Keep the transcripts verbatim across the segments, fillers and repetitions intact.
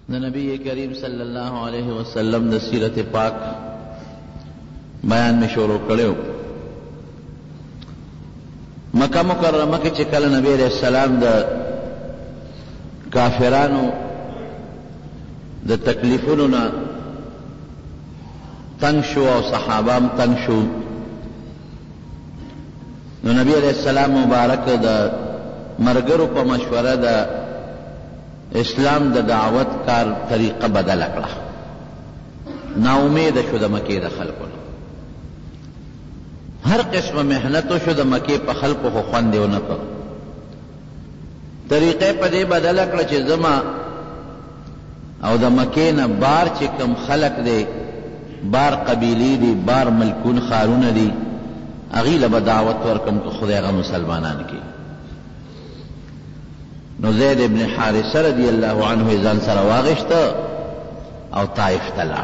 د نبی کریم صلی اللہ علیہ وسلم د سیرت پاک بیان میں شروع کړو. مکہ مکرمہ کې چې کله نبی علیہ السلام د کافرانو د تکلیفونو نه تنگ شو او صحابام تنگ شو، نو نبی علیہ السلام مبارک د مرګرو په مشوره د اسلام د دعوت کار طریقه بدل کړه. نا امید شو د مکې د خلکو نه، هر قسمه محنت شو د مکې په خلکو خو خوند یې ونه کړ. طریقه په دې بدل کړه چې زما او د مکې نه بار چې کم خلق دی، بار قبیلی دی، بار ملکون خارونه دی، هغوی له به دعوت ورکم که خدای هغه مسلمانان کړي. نو زید ابن حارثه رضی اللہ عنہ ځان سره واغشته او طائف ته لاړ.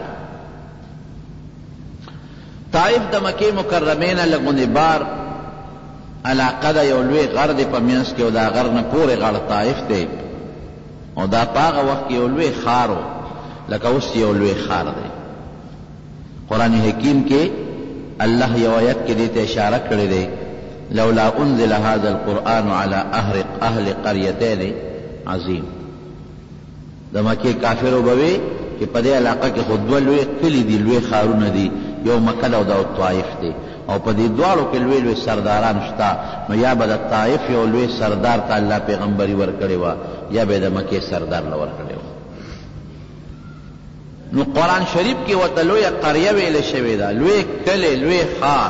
طائف د مکې مکرمې نه لږ بار علاقه ده، یو لوی غر دی په منځ کې، او دا غر نه پورې غاړه طائف دی، او دا په هغه وخت کې یو لوی ښار و لکه اوس یو لوی ښار دی. قرآن حکیم کې الله یو آیت کې دې ته اشاره کړې دی، لولا انزل هذا القرآن على اهل قريتين عظیم. د مکې کافرو به وي چې په دې علاقه کې خو دوه لوی کلي دي، لوی ښارونه دي، یو مکه ده او دا طائف دی، او په دې دواړو کې لوی لوی سرداران شته. نو یا به د طائف یو لوی سردار ته الله پیغمبري ورکړې وه، یا به د مکې سردار له ورکړې وه. نو قرآن شریف کې ورته لویه قریه ویلې شوې ده، لوی کلی، لوی ښار.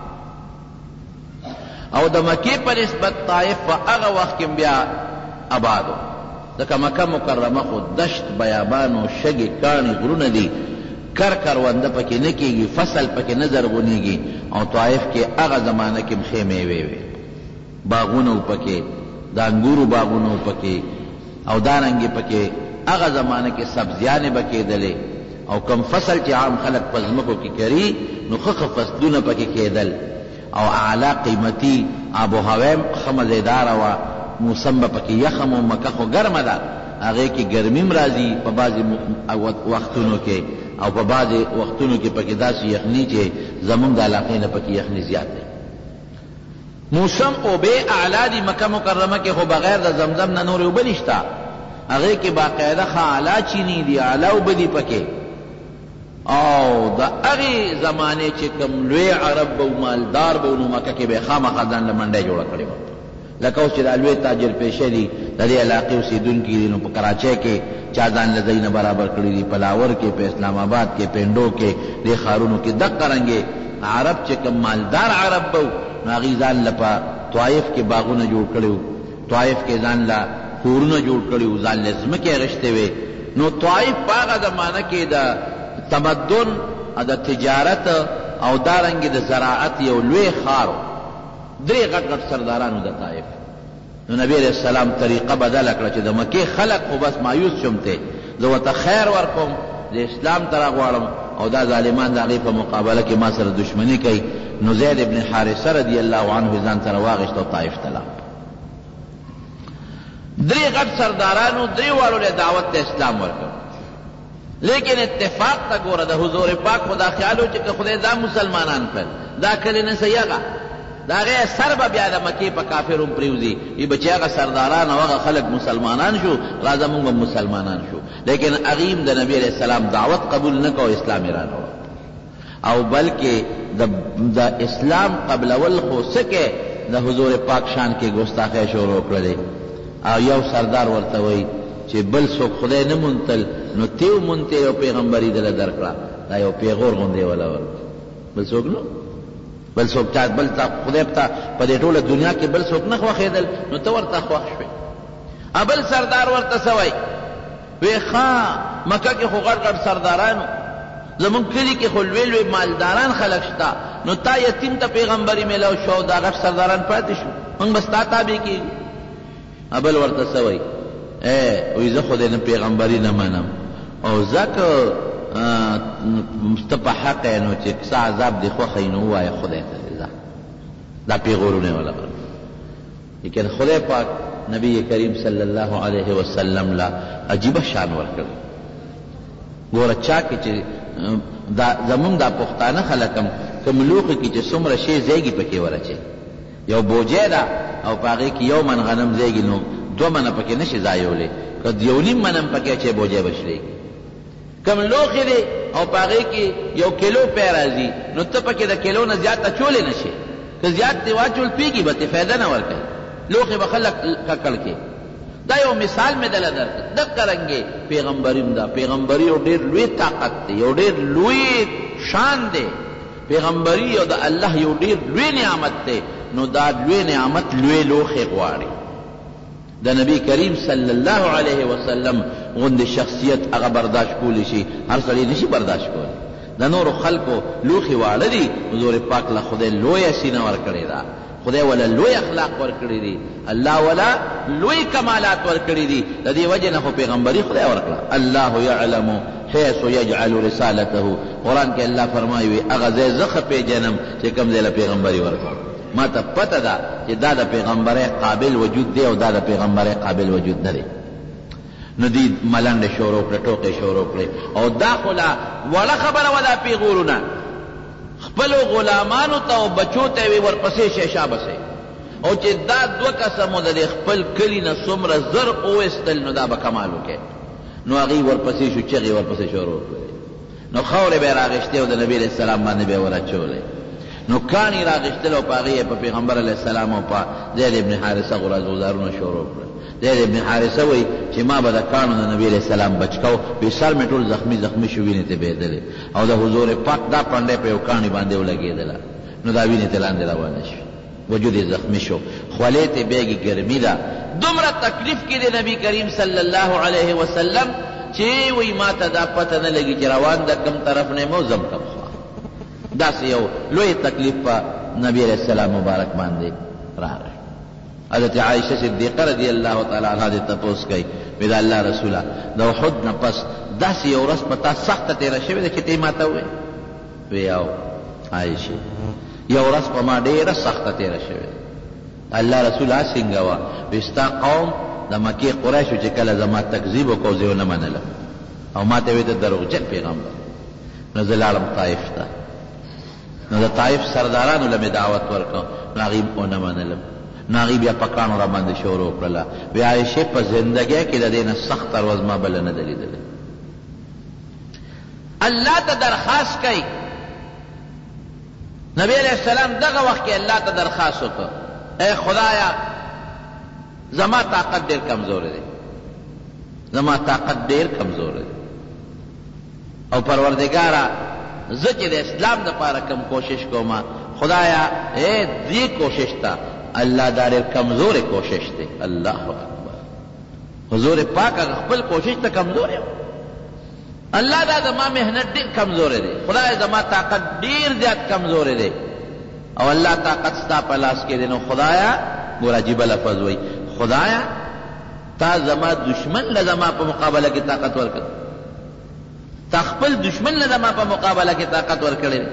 او د مکې په نسبت طائف په هغه وخت کې بیا آبادو، ځکه مکه مکرمه خو دشت بیابان او شګې کاڼي غرونه دي، کر کرونده پکې نه کېږي، فصل پکې نه زرغونېږي. او طائف کې هغه زمانه کې ښې میوې وې، باغونه و پکې، د انګورو باغونه و پکې، او دارنګې پکې هغه زمانه کې سبزیانې به کېدلې، او کم فصل چې عام خلک په ځمکو کې کري نو ښه ښه فصلونه پکې کېدل، او اعلی قیمتي آب و هوا ښه مزیداره وه. موسم به پکې یخم و، مکه خو ګرمه ده، هغې کې ګرمي م راځي په بعضې وختونو کې، او په بعضې وختونو کې پکې داسې یخني چې زمونږ د علاقې نه پکې یخني زیات دی. موسم اوبې اعلی دي مکه مکرمه کې، خو بغیر د زمزم نه نورې اوبه نشته. هغې کې باقاعده ښه اعلی چینی دي، اعلی اوبه دي پکې. او د هغې زمانې چې کوم لوی عرب به و، مالدار به و، نو مکه کې به یې خامخا ځان له منډۍ جوړه کړې وه. لکه اوس چې دا لوی تاجر پیشه دي، د دې علاقې اوسېدونکي دي، نو په کراچۍ کې چا ځان له ځای نه برابر کړي دي، په لاور کې، په اسلام آباد کې، پنډو کې، دې ښارونو کې دقه رنګې عرب چې کوم مالدار عرب به و، نو هغوی ځان له په طائف کې باغونه جوړ کړي وو، طائف کې ځان له کورونه جوړ کړي وو، ځان له ځمکې اخیستې وې. نو طائف په هغه زمانه کې د تمدن د تجارت او دارنګې د زراعت یو لوی ښار و، درې غټ غټ سردارانو د طائف. نو نبی علیہ السلام طریقه بدله کړه چې د مکې خلق خو بس مایوس شمته، زه ورته خیر ورکوم، د اسلام ته راغواړم، او دا ظالمان د هغې په مقابله کې ما سره دشمني کوي. نو زید ابن حارثه رضی الله عنه ځان سره واغېست او طائف ته لاړ. درې غټ سردارانو درې واړو له دعوت د اسلام ورکړ. لیکن اتفاق تا ګوره د حضور پاک خدا خیالو چې که خدای دا مسلمانان کړ، دا کلی نه سیغه، د هغې سر به بیا د مکې په کافرو پرېوځي، ای به چې هغه سرداران او هغه خلک مسلمانان شو، راځه مونږ به مسلمانان شو. لیکن هغوی د نبي علیہ السلام دعوت قبول نه کو، اسلام یې رانه، او بلکې د اسلام قبلول خو څه کې د حضور پاک شان کې ګستاخی شروع کړلې. او یو سردار ورته وایي چې بل څوک خدای نه مونتل، نو تیو مونته یو پیغمبري دله درکړه، دا یو پیغور غوندې ولا ورکړه، بل څوک نو بل څوک چا بل تا خدای ته په دې ټوله دنیا کې بل څوک نه خوښېدل، نو ته ورته خوښ شوې. بل سردار ورته څه وایي، وی ښه مکه کې خو غټ غټ سردارانو، زمونږ کلي کې خو لوی لوی مالداران خلک شته، نو تا یتیم ته پیغمبري میلاو شو، دا غټ سرداران پاتې شو، موږ به ستا تابع کېږو. بل ورته څه وایي، وی زه خو دې نه پیغمبري نه منم، او ځکه ته په حق یې، نو چې څه عذاب دې خوښوي نو ووایه خدای ته ځه. دا پیغورونه یې ولا ورکړل. لیکن خدای پاک نبی کریم صلی اللہ علیہ وسلم لا عجیب شان ورکړ. ګوره چا کې چې زمونږ دا پښتانه خلک هم کوم لوښي کې چې څومره شی ځایږي پکې ورچې یو بوجۍ ده او په هغې کې یو من غنم ځایږي نو دوه منه پکې نشي ځایولی که یو نیم من هم پکې اچې بوجۍ به شلېږي کم لوښي دی او په هغې کې یو کیلو پی راځي نو ته پکې د کیلو نه زیات اچولی نه شي که زیات دې واچول پیږي به ته فایده نه ورکوي لوښي به خلک ککړ کړي دا یو مثال مې دله درکړ دقه رنګې پیغمبریم ده پیغمبري یو ډېر لوی طاقت دی یو ډېر لوی شان دی پیغمبري یو د الله یو ډېر لوی نعمت دی نو دا لوی نعمت لوی لوښي غواړي د نبی کریم صلی الله علیه وسلم غوندې شخصیت هغه برداشت کولی شي هر سړی نشي برداشت کولی د نورو خلکو لوښي واړه دي حضور پاک له خدای لویه سینه ورکړې ده خدای ولا لوی اخلاق ورکړي دي الله ولا لوی کمالات ورکړي دي د دې وجه نه خو پیغمبري خدای ورکړه الله یعلم حیث یجعل رسالته قرآن کې الله فرمایي هغه ځای زه ښه پېژنم چې کوم ځای له پیغمبري ورکړم ما ته پته ده چې دا د پیغمبرۍ قابل وجود دی او دا د پیغمبرۍ قابل وجود نه دی نو دوی ملنډې شروع کړې ټوکې شروع کړې او دا خو لا وړه خبره وه دا پیغورونه خپلو غلامانو ته او بچو ته یې ورپسې شیشه بسې او چې دا دوه کسه مو د خپل کلي نه څومره زر وویستل نو دا به کمال وکړي نو هغې ورپسې شو چغې ورپسې شروع کړې نو خاورې به یې راغېښتې او د نبي علیه السلام باندې به یې ور نو کانی راغشتل او پاغی په پیغمبر علیہ السلام او په زید ابن حارثه غراز گزارونه شروع کړ زید ابن حارثه وای چې ما به د کانو د نبی علیہ السلام بچکاو به سر می ټول زخمی زخمی شو وینې ته بهدل او د حضور پاک دا پنده په کانی باندې ولګیدل نو دا وینې ته لاندې روانه شو وجود زخمی شو خولې ته بیګي ګرمي ده دومره تکلیف کې د نبی کریم صلی الله علیه وسلم چې وای ما ته دا پته نه لګی چې روان د کم طرف نه مو زم کم داسې یو لوی تکلیف په نبی علیہ السلام مبارک باندې راغی حضرت عائشہ صدیقہ رضی اللہ تعالی عنہا دې تپوس کوي وی دا الله رسوله د احد نه پس داسې یو ورځ په تا سخته تېره شوې ده چې ته یې ما ته ووایې وی او عایشې یو ورځ په ما ډېره سخته تېره شوې ده الله رسوله څنګه وه وی ستا قوم د مکې قریشو چې کله زما تکذیب وکړو زه یې ونه منلم او ما ته وی ته دروغجن پیغمبر نو زه لاړم طایف ته نو د طایف سردارانو له مې دعوت ورکړ نو هغې ونه منلم نو هغې بیا په کاڼو را باندې شروع کړله وی عایشې په زندګۍ کې د دې نه سخته ورځ ما بله نه ده لیدلې الله ته درخواست کوي نبی علیہ السلام دغه وخت کې الله ته درخواست وکړ اے خدایا زما طاقت ډېر کمزور دی زما طاقت ډېر کمزور دی او پروردګاره زه چې د اسلام دپاره کم کوشش کوم خدایا اے دې کوشش ته الله دا ډېر کمزورې کوشش دی الله اکبر حضور پاک هغه خپل کوشش ته کمزور یم الله دا زما محنت ډېر کمزوری دی خدای زما طاقت ډېر زیات کمزوری دی او الله طاقت ستا په لاس کې دی نو خدایا ګوره عجیبه لفظ وایي خدایا تا زما دشمن له زما په مقابله کې طاقت ورکړ تا خپل دشمن له زما په مقابله کې طاقت ورکړی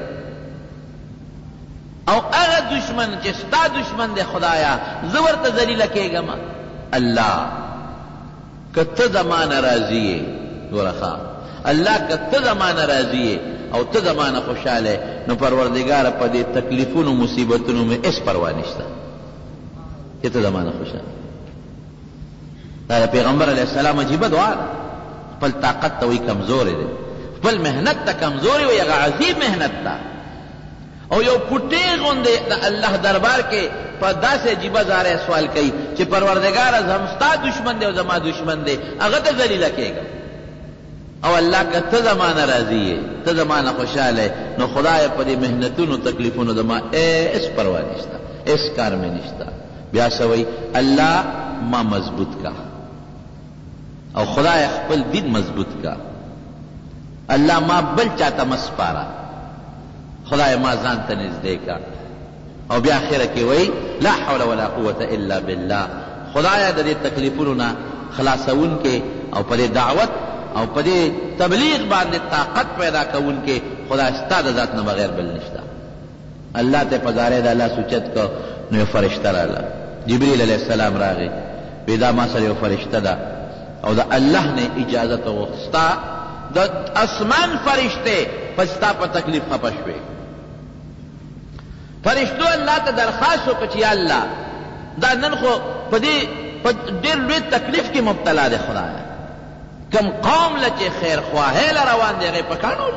او هغه دشمن چې ستا دشمن دی خدایا زه ورته ذلیله کېږم الله که ته زما نه راضي یې ګوره ښه الله که ته زمانه راضی او ته زمانه خوشحاله نو پروردگار په دې تکلیفونو مصیبتونو مې اس پروا نشته چې ته زمانه خوشحاله دا پیغمبر علیه السلام عجیبه دعا ده خپل طاقت ته وایي کمزوری دی خپل محنت ته کمزوری وایي هغه عظیم محنت ده او یو پټې غوندې د الله دربار کې په داسې عجیبه زاره سوال کوي چې پروردگار هم ستا دشمن دی او زما دشمن دی هغه ته ذلیله کېږم او الله که ته زمانه راضی یې ته زمانه خوشحاله نو خدای په دې محنتونو تکلیفونو زما هېڅ پروا نشته هېڅ کار مې نشته بیا څه وایي الله ما مضبوط کا او خدای خپل دین مضبوط کا الله ما بل چاته مه سپاره خدای ما ځان ته نږدې کا او بیا اخره کې وایي لا حول ولا قوة الا بالله خدای د دې تکلیفونو نه خلاصونکې او په دې دعوت او په دې تبلیغ باندې طاقت پیدا کوونکې خدا ستا د ذات نه بغیر بل نشته الله ته په زارې د الله سوچت کو نو یو فرشته راغله جبریل علیه السلام راغی وی دا ما سره یو فرشته ده او د الله نه اجازت وغوښته د اسمان فرشتے پستا په تکلیف خپه شوې فرشتو الله ته درخواست وکړه چې یا الله دا نن خو په دې په ډېر لوی تکلیف کې مبتلا دی خدایه کم قوم له چې خیر خواهی له روان دی هغې په کاڼو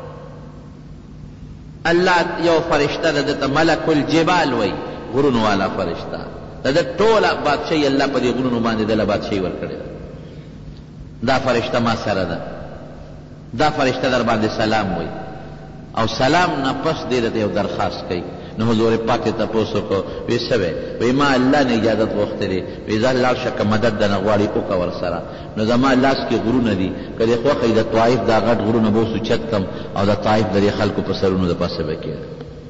الله یو فرشته ده دته ملک الجبال وی غرونو والا فرشته د ده ټوله بادشاهي الله په دې غرونو باندې دله بادشاهي ورکړې ده دا فرشته ما سره ده دا فرشته در باندې سلام وی او سلام نه پس دې درته یو درخواست کوي نو حضور پاک ته تپوس وکړو وی څه وی وی ما الله نه اجازت غوښتې وی ځه لاړ شه که مدد دنه غواړي وکړه ورسره نو زما لاس کې غرونه دي که دې خوښه د طایف دا غټ غرونه به اوسوچت کړم او د طایف د دې خلکو په سرونو د پاسه به کېږم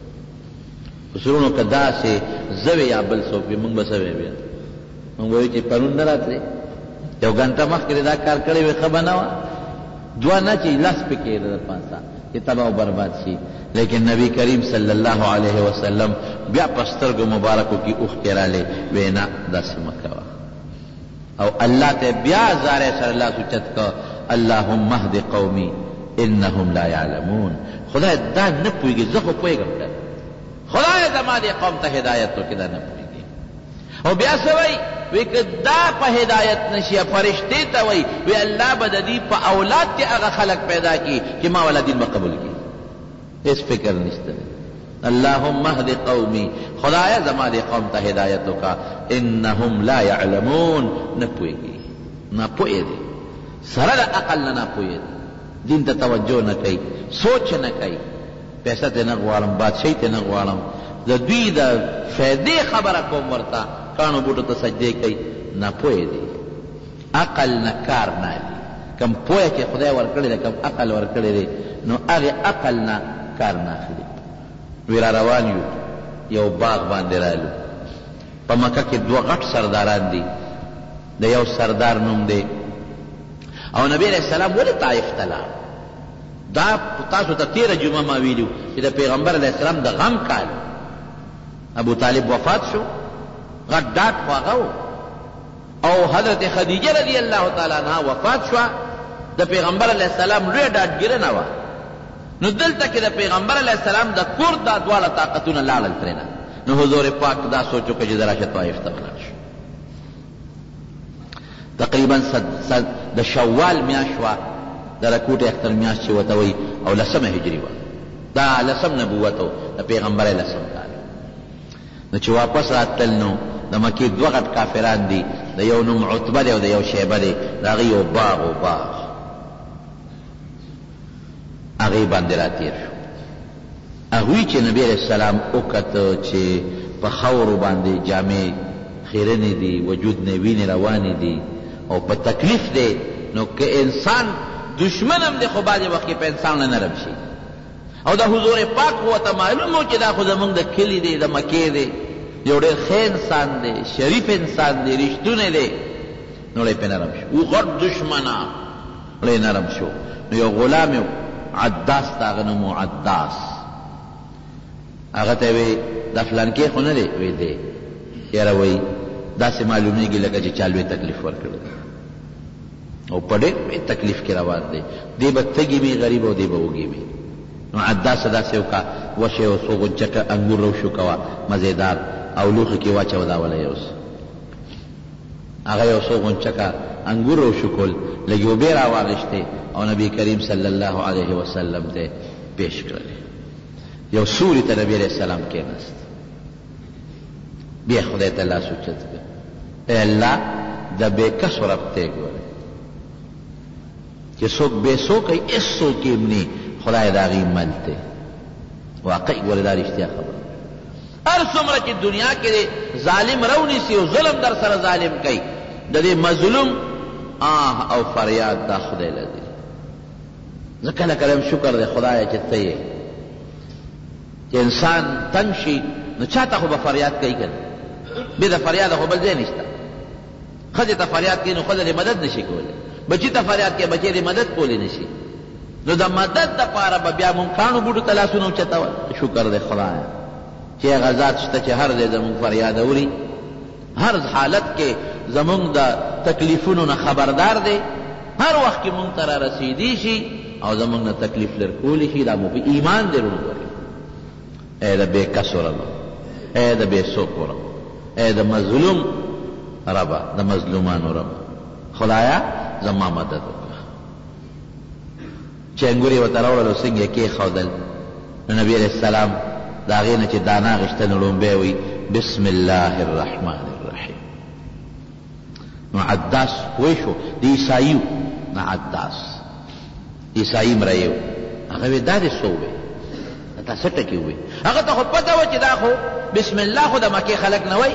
په سرونو که داسې زه وی یا بل څوک وي مونږ به څه وی بیا مونږ به وایو چې پرون نه راتلې یو ګنټه مخکې دا کار کړی وی ښه به نه وه دوه نه چې لاس پکې د پاسه چې تباہ و برباد شي لیکن نبی کریم صلی اللہ علیہ وسلم بیا پسترګو مبارکو کی اوښکې رالی وی نه داسې مه کوه او الله ته بیا زارې سره لاس اوچت که اللهم اهد قومي انهم لا يعلمون خدای دا نه پوهېږي زه خو پوهېږم که خدای زما دې قوم ته هدایت وکړي دا نه پوهېږي او بیا څه وایي وی که دا په هدایت نشي فرشتې ته وایي وی الله به د دې په اولاد کې هغه خلق پیدا کړي چې ما والا دین به قبول کړي اس فکر نشته اللهم اهد قومي خدایا زما دې قوم ته هدایت وکړه انهم لا يعلمون نه پوهېږي نه پوهېږي سره د عقل نه نه پوهېږي دین ته توجه نه کوي سوچ نه کوي پیسه ته نه غواړم بادشاهي ته نه غواړم د دوی د فایدې خبره کوم ورته کاڼو بوټو ته سجدې کوي نه پوهېږي عقل نه کار نه اخلي کم پوهه چې خدای ورکړی دی کم عقل ورکړی دی نو هغې عقل نه کار نه اخلي وی را روان یو یو باغ باندې رالو په مکه کې دوه غټ سرداران دي د یو سردار نوم دی او نبی علیہ السلام ولې طائف ته لاړ دا تاسو ته تیره جمعه ما ویلو چې د پیغمبر علیہ السلام د غم کال ابو طالب وفات شو غټ ډاټ خو هغه و او حضرت خدیجه رضی الله تعالی عنها وفات شوه د پیغمبر علیہ السلام لوی ډاډګیره نه وه نو دلته کې د پیغمبر علیہ السلام د کور دا دواړه طاقتونه لاړل ترېنه نو حضور پاک دا سوچ وکړه چې د راشه طایف ته ولاړ شو تقریبا د شوال میاشت وه د رکوټ اختر میاشت چې ورته وایي او لسمه هجري وه دا لسم نبوت و د پیغمبر لسم کال نو چې واپس راتلل نو د مکې دوه غټ کافران دي د یو نوم عتبه دی او د یو شیبه دی د هغې یو باغ و باغ هغې باندې راتېر شو هغوی چې نبی علیہ السلام وکته چې په خاورو باندې جامې خیرنې دي وجود نه وینې روانې دي او په تکلیف دی نو که انسان دشمن هم دی خو بعضې وخت کې په انسان نه نرم شي او د حضور پاک ورته معلوم و چې دا خو زمونږ د کلي دی د مکې دی یو ډېر ښه انسان دی شریف انسان دی رښتونی دی نو ړی پې نرم شو و غټ دشمنان ړی نرم شو نو یو غلام یو عداس دا هغه نوم و عداس هغه ته وی دا فلانکې خو نه دی وی دی یاره وی داسې معلومیږي لکه چې چا لوی تکلیف ورکړی او په ډېر لوی تکلیف کې روان دی دی به تږي وي غریب او دی به وږي وي نو عداسه داسې وکړه وشې او څو غنچکه انګور روشو کوه مزېدار او لوښي کې واچوه دا وله یوس هغه یو څو غنچکه انګور روشو کول لږې اوبې راواغېشتې او نبی کریم صلی الله علیه وسلم ته پیش کړلې یو سوري ته نبی علیہ السلام کېناست بیا خدای ته لاس اوچت کړ ای الله د بېکسو رب ته یې ګورې چې څوک بېسو کوي هېڅوک یې مني خدای د هغې مل دی واقعي ګورې دا رښتیا خبره هر څومره چې دنیا کې ظالم رونیسي او ظلم در سره ظالم کوي د دې مظلوم آه او فریاد دا خدای له دی زه کله کله شکر دی خدایه چې ته یې چې انسان تنګ شي نو چاته خو به فریاد کوي که نه بې د فریاده خو بل ځای نشته ښځې ته فریاد کوي نو ښځه دې مدد نشي کولی بچي ته فریاد کوي بچی دې مدد کولی نشي نو د مدد دپاره به بیا مونږ کاڼو بوټو ته لاسونه اوچتول شکر دی خدایه چې هغه ذات شته چې هر ځای زمونږ فریاد اوري هر حالت کې زمونږ د تکلیفونو نه خبردار دی هر وخت کې مونږ ته را رسیدي شي او زمونږ نه تکلیف لر کولی شي دا مو په ایمان دی وروړي. اے د بې کسو ربه، اے د بې څوکو ربه، اے د مظلوم ربه، د مظلومانو ربه، خدایا زما مدد وکړه. چې انګور یې ورته راوړل او څنګه یې کېښودل، نو نبي علیه السلام د هغې نه چې دانه اخېسته نو لومبی وایي بسم الله الرحمن الرحیم. نو عداس پوه شو د عیسایي نه عداس عیسایي مریی و. هغه وی دا دې څه ووی، تا څه ټکي ووی؟ هغه ته خو پته وه چې دا خو بسم الله خو د مکې خلک نه وایي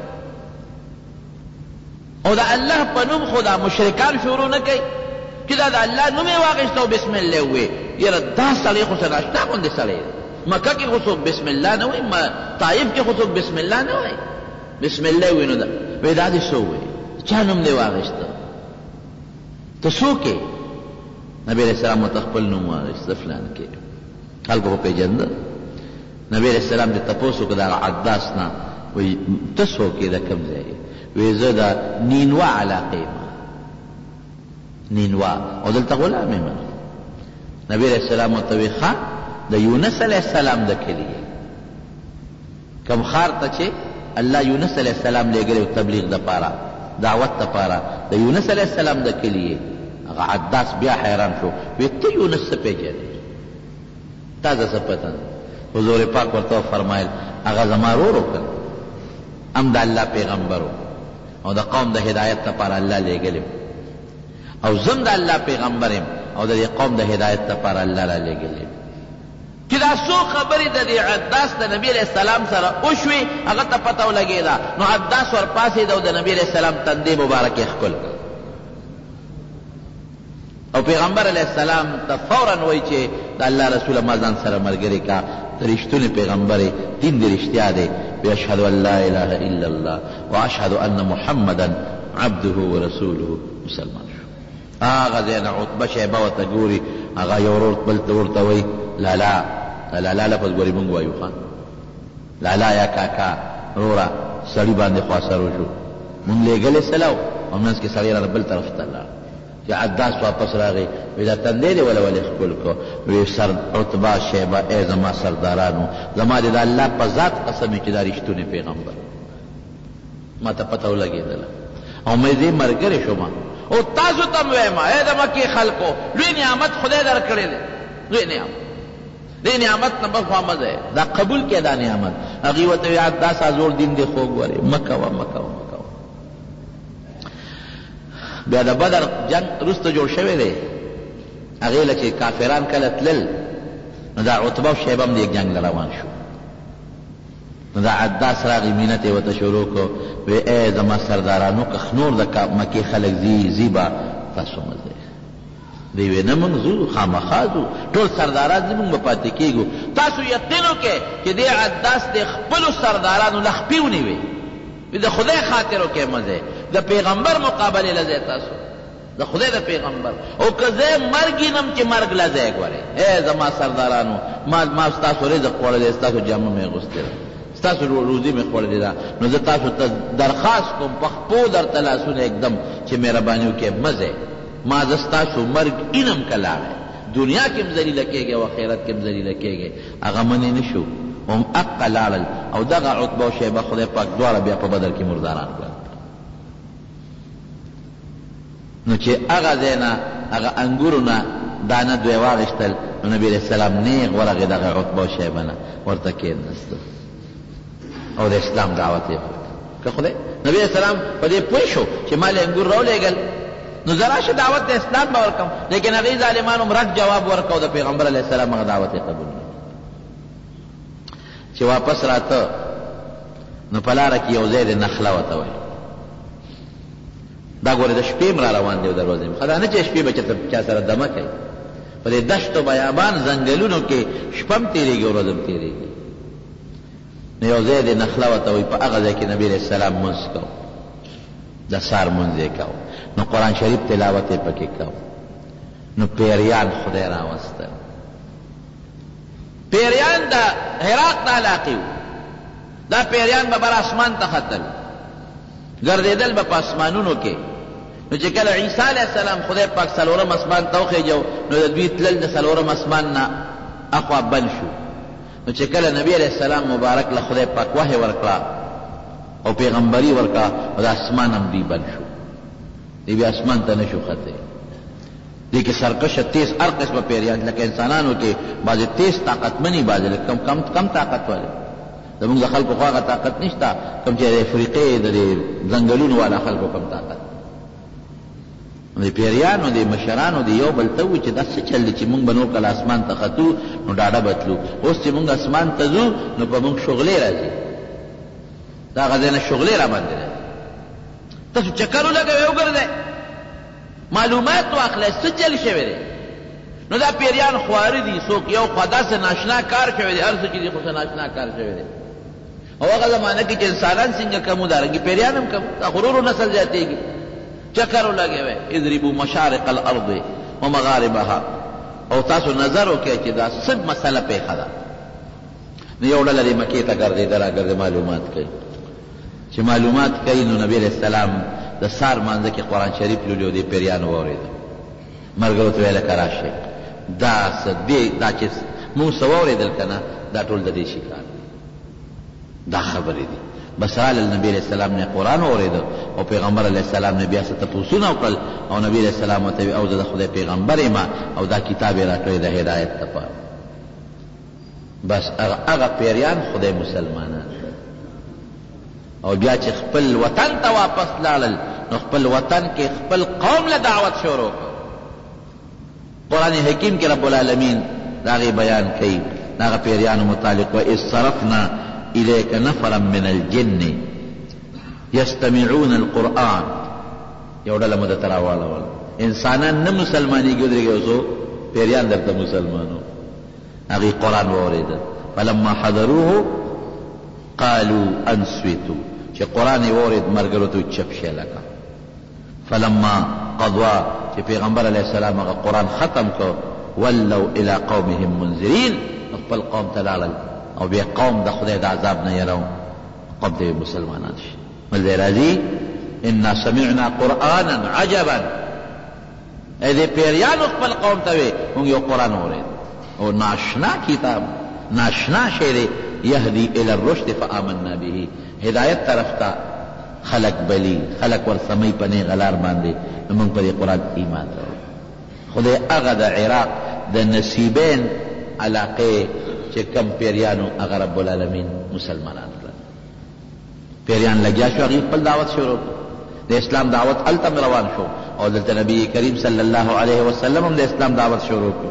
او د الله په نوم خو دا مشرکان شروع نه کوي چې دا د الله نوم یې واخېسته او بسم الله ووی. یاره دا سړی خو څه ناشنا غوندې سړی دی. مکه کې خو څوک بسم الله نه وایي، طایف کې خو څوک بسم الله نه وایي. بسم الله وایي نو دا وی دا دې څه ووی؟ چا نوم دې واخېسته؟ ته څوک یې؟ نبی علیہ السلام ورته خپل نوم واخېسته فلان کې. خلکو خو پېژنده. نبی علیہ السلام دې تپوس وکړه د عداس نه، وایي ته څوک یې، د کوم ځای یې؟ وایي زه د نینوا علاقې یم، نینوا، او دلته غلام یم. نبی علیہ السلام ورته وایي ښه د یونس علیہ السلام د کلي کوم ښار ته چې الله یونس علیہ السلام لېږلی تبلیغ دپاره، دعوت دپاره، د یونس علیہ السلام د کلي. هغه عداس بیا حیران شو، وایي ته یونس څه پېژنې؟ تا ته څه پته ده؟ حضور پاک ورته فرمایل هغه زما ورور و که هم د الله پیغمبر و او د قوم د هدایت لپاره الله لېږلی او زم د الله پیغمبر یم او د دې قوم د هدایت لپاره الله را لېږلی. چې دا څو خبرې د دې عداس د نبي علیه السلام سره وشوې هغه ته پته ولګېده. نو عداس ورپاسېد او د نبي علیه السلام تندې مبارکې ښکل کړ او پیغمبر علیه السلام ته فوراً وایي چې د الله رسوله ما ځان سره ملګری کا، ته رښتونی پیغمبر یې، دین دې رښتیا دی. واشهد ان لا اله الا الله واشهد ان محمدا عبده ورسوله. مسلمان شو. هغه ځای نه عتبه شیبه ورته ګوري، هغه یو ورور بل ته ورته وایي لالا. لالا لفظ ګوري مونږ وایو ښه، لالا یا کاکا وروره. سړي باندې خواصر وشو، مونږ لېږلی سلو او منځ کې سړی را بل طرف ته لاړ. چې عداس واپس راغی وی دا تندی دې وله ولې ښکل کړو؟ وی سر عتبه شیبه ای زما سردارانو، زما دې د الله په ذات قسم چې دا رښتونی پیغمبر ما ته پته ولګېدله او مې دې ملګری شوم. او تاسو ته م وایم ای د مکې خلکو، لوی نعمت خدای در کړی دی، لوی نعمت. دې نعمت نه بس مه ځئ، دا قبول کړه دا نعمت. هغې ورته وی عداس ازور دین دې خوږ ورې مه کوه مه کوه مه کوه. بیا د بدر جنگ وروسته جوړ شوی دی، هغې له چې کافران کله تلل نو دا عتبه او شیبه هم د جنگ له روان شو. نو دا عداس راغی مینت یې ورته شروع کړو، وی ای زما سردارانو که نور د مکې خلک ځي ځي به تاسو مه ځئ. دی وی نه مونږ ځو، خامخا ځو، ټول سرداران ځي مونږ به پاتې کېږو. تاسو یقین وکړئ چې دې عداس د خپلو سردارانو لخپې ونیوې، د خدای خاطر وکړئ مه ځئ، د پیغمبر مقابلې له ځئ تاسو، د خدای د پیغمبر. او که زه مرګ ینم چې مرګ له ځئ ګورئ. ای زما سردارانو، ما ما ستاسو رزق خوړلی، ستاسو جامه مې اغوستې ده، ستاسو روزي مې خوړلې ده، نو زه تاسو ته درخواست کوم په خپو درته لاسونه اکدم چې مهرباني وکړئ مه ځئ. ما زه ستاسو مرګ اینم که لاړی، دنیا کې هم ذلیله کېږي او آخرت کې هم ذلیله کېږي. هغه منې نه شو، هم حقه لاړل او دغه عتبه او شیبه خدای پاک دواړه بیا په بدر کې مرداران کړل. نو چې هغه ځای نه هغه انګورو نه دانه دوی واخېستل، نو نبي علیه السلام نیغ ورغې دغه عتبه او شیبه نه ورته کېناسته او د اسلام دعوت یې وکړ. که خدای نبي علیه السلام په دې پوه شو چې ما له انګور راولېږل نو زه راشه دعوت د اسلام به ورکړم، لیکن هغې ظالمانو رد جواب ورکړ او د پیغمبر علیه السلام هغه دعوت یې قبول نه. چې واپس راته نو په لاره کې یو ځای د نخله ورته وایي. دا ګورې د شپې م را روان دی او دروازې م ښه دا نه چې شپې به چا سره دمه کوي. په دې دشت و بیابان ځنګلونو کې شپه م تېرېږي او ورځ م تېرېږي. نو یو ځای د نخله ورته وایي، په هغه ځای کې نبي علیه السلام مونځ کو، د سار مونځ یې کو، نو قرآن شریف تلاوت یې پکې کو. نو پیریان خدای راوستل، پیریان د عراق د علاقې وو. دا پیریان به بر اسمان ته ختل، ګرځېدل به په اسمانونو کې، نو چې کله عیسی علیه السلام خدای پاک څلورم اسمان ته وخېجو نو د دوی تلل د څلورم اسمان نه اخوا بند شو. نو چې کله نبی علیه السلام مبارک له خدای پاک وحی ورکړه او پیغمبري ورکړه او د اسمان هم دوی بند شو، دی بیا اسمان ته نشو خطی. دی کې سرکشه تیز هر قسمه پیریان لکه انسانانو کې بعضې تیز طاقتمني بعضې لږ کم کم کم طاقت والی. زمونږ د خلکو خو هغه طاقت نشته کوم چې د افریقې د ځنګلونو والا خلکو کم طاقت. د پیریانو د مشرانو د یو بل ته وو چې دا څه چل دی چې مونږ به نور کله اسمان ته ختو نو ډاډه به تلو، اوس چې مونږ اسمان ته ځو نو په مونږ شغلې راځي، دا هغه ځای نه شغلې را باندې راځي. تاسو چکر ولګوئ وګرځئ معلومات واخلئ څه چل شوی دی. نو دا پیریان خواره دي، څوک یو خوا داسې ناشنا کار شوی دی، هر څه چې دي خو څه ناشنا کار شوی دی. او هغه زمانه کې چې انسانان څنګه کم وو دارنګې پیریان هم کم، دا غرور و نسل زیاتېږي. چکر ولګوئ اضربوا مشارق الارض ومغاربها، او تاسو نظر وکړئ چې دا څه مسله پیښه ده. نو یو ډله دې مکې ته ګرځېده راګرځې معلومات کوي. چې معلومات کوي نو نبی علیہ السلام د سار مانځه کې قرآن شریف لولي او دې پیریانو واورېده. ملګرو ته ویل که راشئ دا څه دې دا چې مونږ څه واورېدل که نه دا ټول د دې شکار دی، دا خبرې دي. بس راله نبی علیہ السلام نه قرآن واورېده او پیغمبر علیہ السلام نه بیا څه تپوسونه وکړل او نبی علیہ السلام ورته وی او زه د خدای پیغمبر یم او دا کتاب یې راکړی د هدایت لپاره. بس هغه پیریان خدای مسلمانان او بیا چې خپل وطن ته واپس لاړل نو خپل وطن کې خپل قوم له دعوت شروع کړ. قرآن حکیم کې رب العالمین د هغې بیان کوي د هغه پیریانو متعلق وإذ صرفنا إليك نفرا من الجن يستمعون القرآن. یو ډله مو درته راواړول انسانان نه مسلمانېږي ودرېږي او څو پیریان درته مسلمانو. هغې قرآن واورېده فلما حضروه قالوا انصتوا، چې قرآن یې واورېد ملګرو ته چپ شئ لکه. فلما قضوا، چې پیغمبر علیه السلام هغه قرآن ختم کړ ولوا إلى قومهم منذرین، خپل قوم ته لاړل او بیا قوم د خدای د عذاب نه یرو قوم ته مسلمانان شي. ملګری راځي انا سمعنا قرآنا عجبا، ای دې پیریانو خپل قوم ته وی موږ یو قرآن واورېد او ناشنا کتاب ناشنا شی دی یهدی الی الرشد فآمنا به، هدایت طرف ته خلق بلی خلق ورسمی په نیغه لار باندې نو موږ په دې قرآن ایمان راوړو. خدای هغه د عراق د نصیبین علاقې چې کم پیریانو هغه رب العالمین مسلمانان کړل. پیریان لګیا شو هغې خپل دعوت شروع کړ، د اسلام دعوت هلته هم روان شو او دلته نبی کریم صلی الله علیه وسلم هم د اسلام دعوت شروع کړ.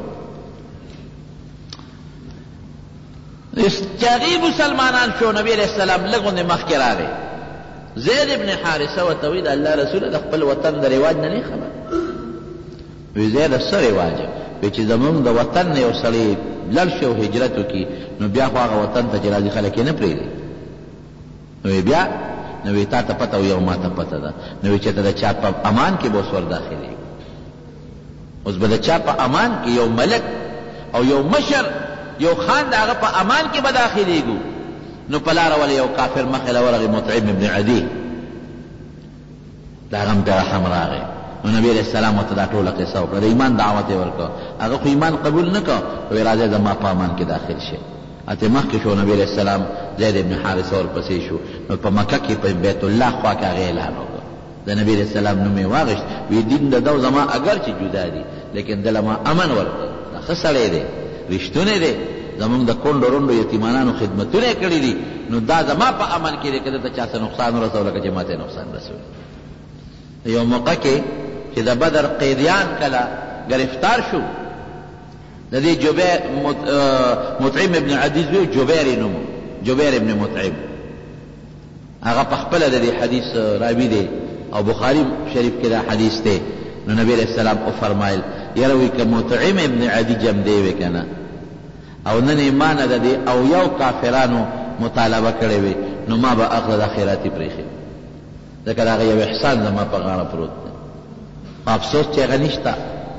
چې هغې مسلمانان شو نبی علیہ السلام لږ غوندې مخکې راغی. زید ابن حارثه ورته وایي د الله رسوله د خپل وطن د رواج نه نه خبر. وی زیده څه رواج؟ وی چې زمونږ د وطن نه یو سړی لړ شي او هجرت وکړي نو بیا خو هغه وطن ته چې راځي خلک یې نه پرېږدي. نو بیا نو وی تا ته پته او یو ما ته پته ده. نو وی چې ته د چا په امان کې به اوس ور داخلېږي. اوس به د چا په امان کې یو ملک او یو مشر یو خان د هغه په امان کې به داخلېږو. نو په لاره ولې یو کافر مخې له ورغی مطعم ابن عدي، د هغه هم پرې رحم راغی. نو نبی علیہ السلام ورته دا ټوله قصه وکړه، د ایمان دعوت یې ورکړه. هغه خو ایمان قبول نه کړ، وایي راځئ زما په امان کې داخل شئ. اتې مخکې شو نبی علیہ السلام زید ابن حارثه ورپسې شو. نو په مکه کې په بیت الله خوا کې هغې اعلان وکړ، د نبی علیہ السلام نوم یې واغېشت. وی دین د ده زما اگر چې جدا دي لیکن دله ما امن ورکړ، دا ښه سړی دی، رښتونی دی، زمونږ د کونډو رونډو یتیمانانو خدمتونه یې کړي دي، نو دا زما په امن کې دی، که دته چا څه نقصان ورسو لکه چې ما ته نقصان رسوي. یو موقع کې چې د بدر قیدیان کله گرفتار شو، د دې جبیر مطعم ابن عدي زوی جبیر یې نوم جبیر ابن مطعم، هغه په خپله د دې حدیث راوي دی او بخاري شریف کې دا حدیث دی. نو نبی علیہ السلام وفرمایل یاره وی که مطعم ابن عدي جمدی وی که نه او نن ایمان ده دی او یو کافرانو مطالبه کړې وي نو ما به اخذ د خیراتي پرېښي، ځکه د هغه یو احسان زما په غاړه پروت دی. افسوس چې هغه نشته.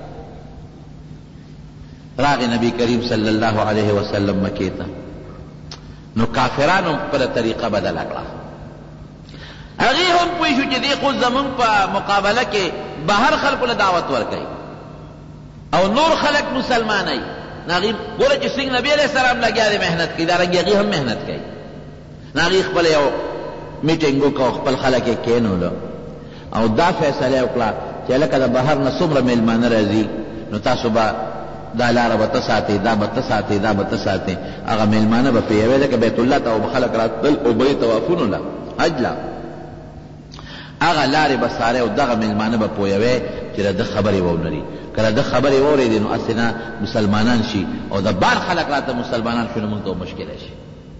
راغی نبی کریم صلی الله علیه وسلم مکې ته، نو کافرانو خپله طریقه بدله کړه. هغې هم پوه شو چې دې خو زمونږ په مقابله کې بهر خلکو له دعوت ورکوي او نور خلک مسلمانوي. ناغي ګوره چې څنګه نبی علیہ السلام لګیا دی محنت کوي، دارنګې هغې هم محنت کوي. ناغي خپل یو میټینګ وکړ، خپل خلک یې کېنولو او دا فیصله یې وکړه چې لکه د بهر نه څومره میلمانه راځي نو تاسو به دا لاره به ته ساتئ، دا به ته ساتئ، دا به ته ساتئ. هغه میلمانه به پیوي ځکه بیت الله ته به خلک راتلل او به یې طوافونو له حج له هغه لارې به څارئ او دغه میلمانه به پوهوئ چې د ده خبرې واوري. که د ده خبرې واورېدې نو هسې نه مسلمانان شي او د بار خلک راته مسلمانان شو نو موږ ته مشکله شي.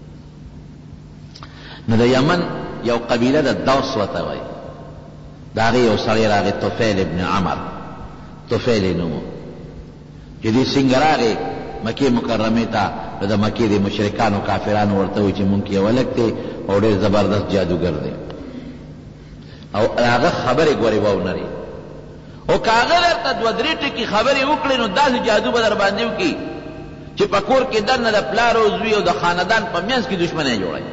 نو د یمن یو قبیله د دوس ورته وایي، د هغې یو سړی راغی طفیل ابن عمر، طفیل یې نوم و چې دې څنګه راغی مکې مکرمې ته نو د مکې د مشرکانو کافرانو ورته وایي چې مونږ کې یو هلک دی او ډېر زبردست جادوګر دی او هغه خبرې ګورې واونري او که هغه درته دوه درې ټکي خبرې وکړې نو داسې جادو به در باندې وکړي چې په کور کې دننه د پلار او زوی او د خاندان په منځ کې دشمنۍ جوړوي.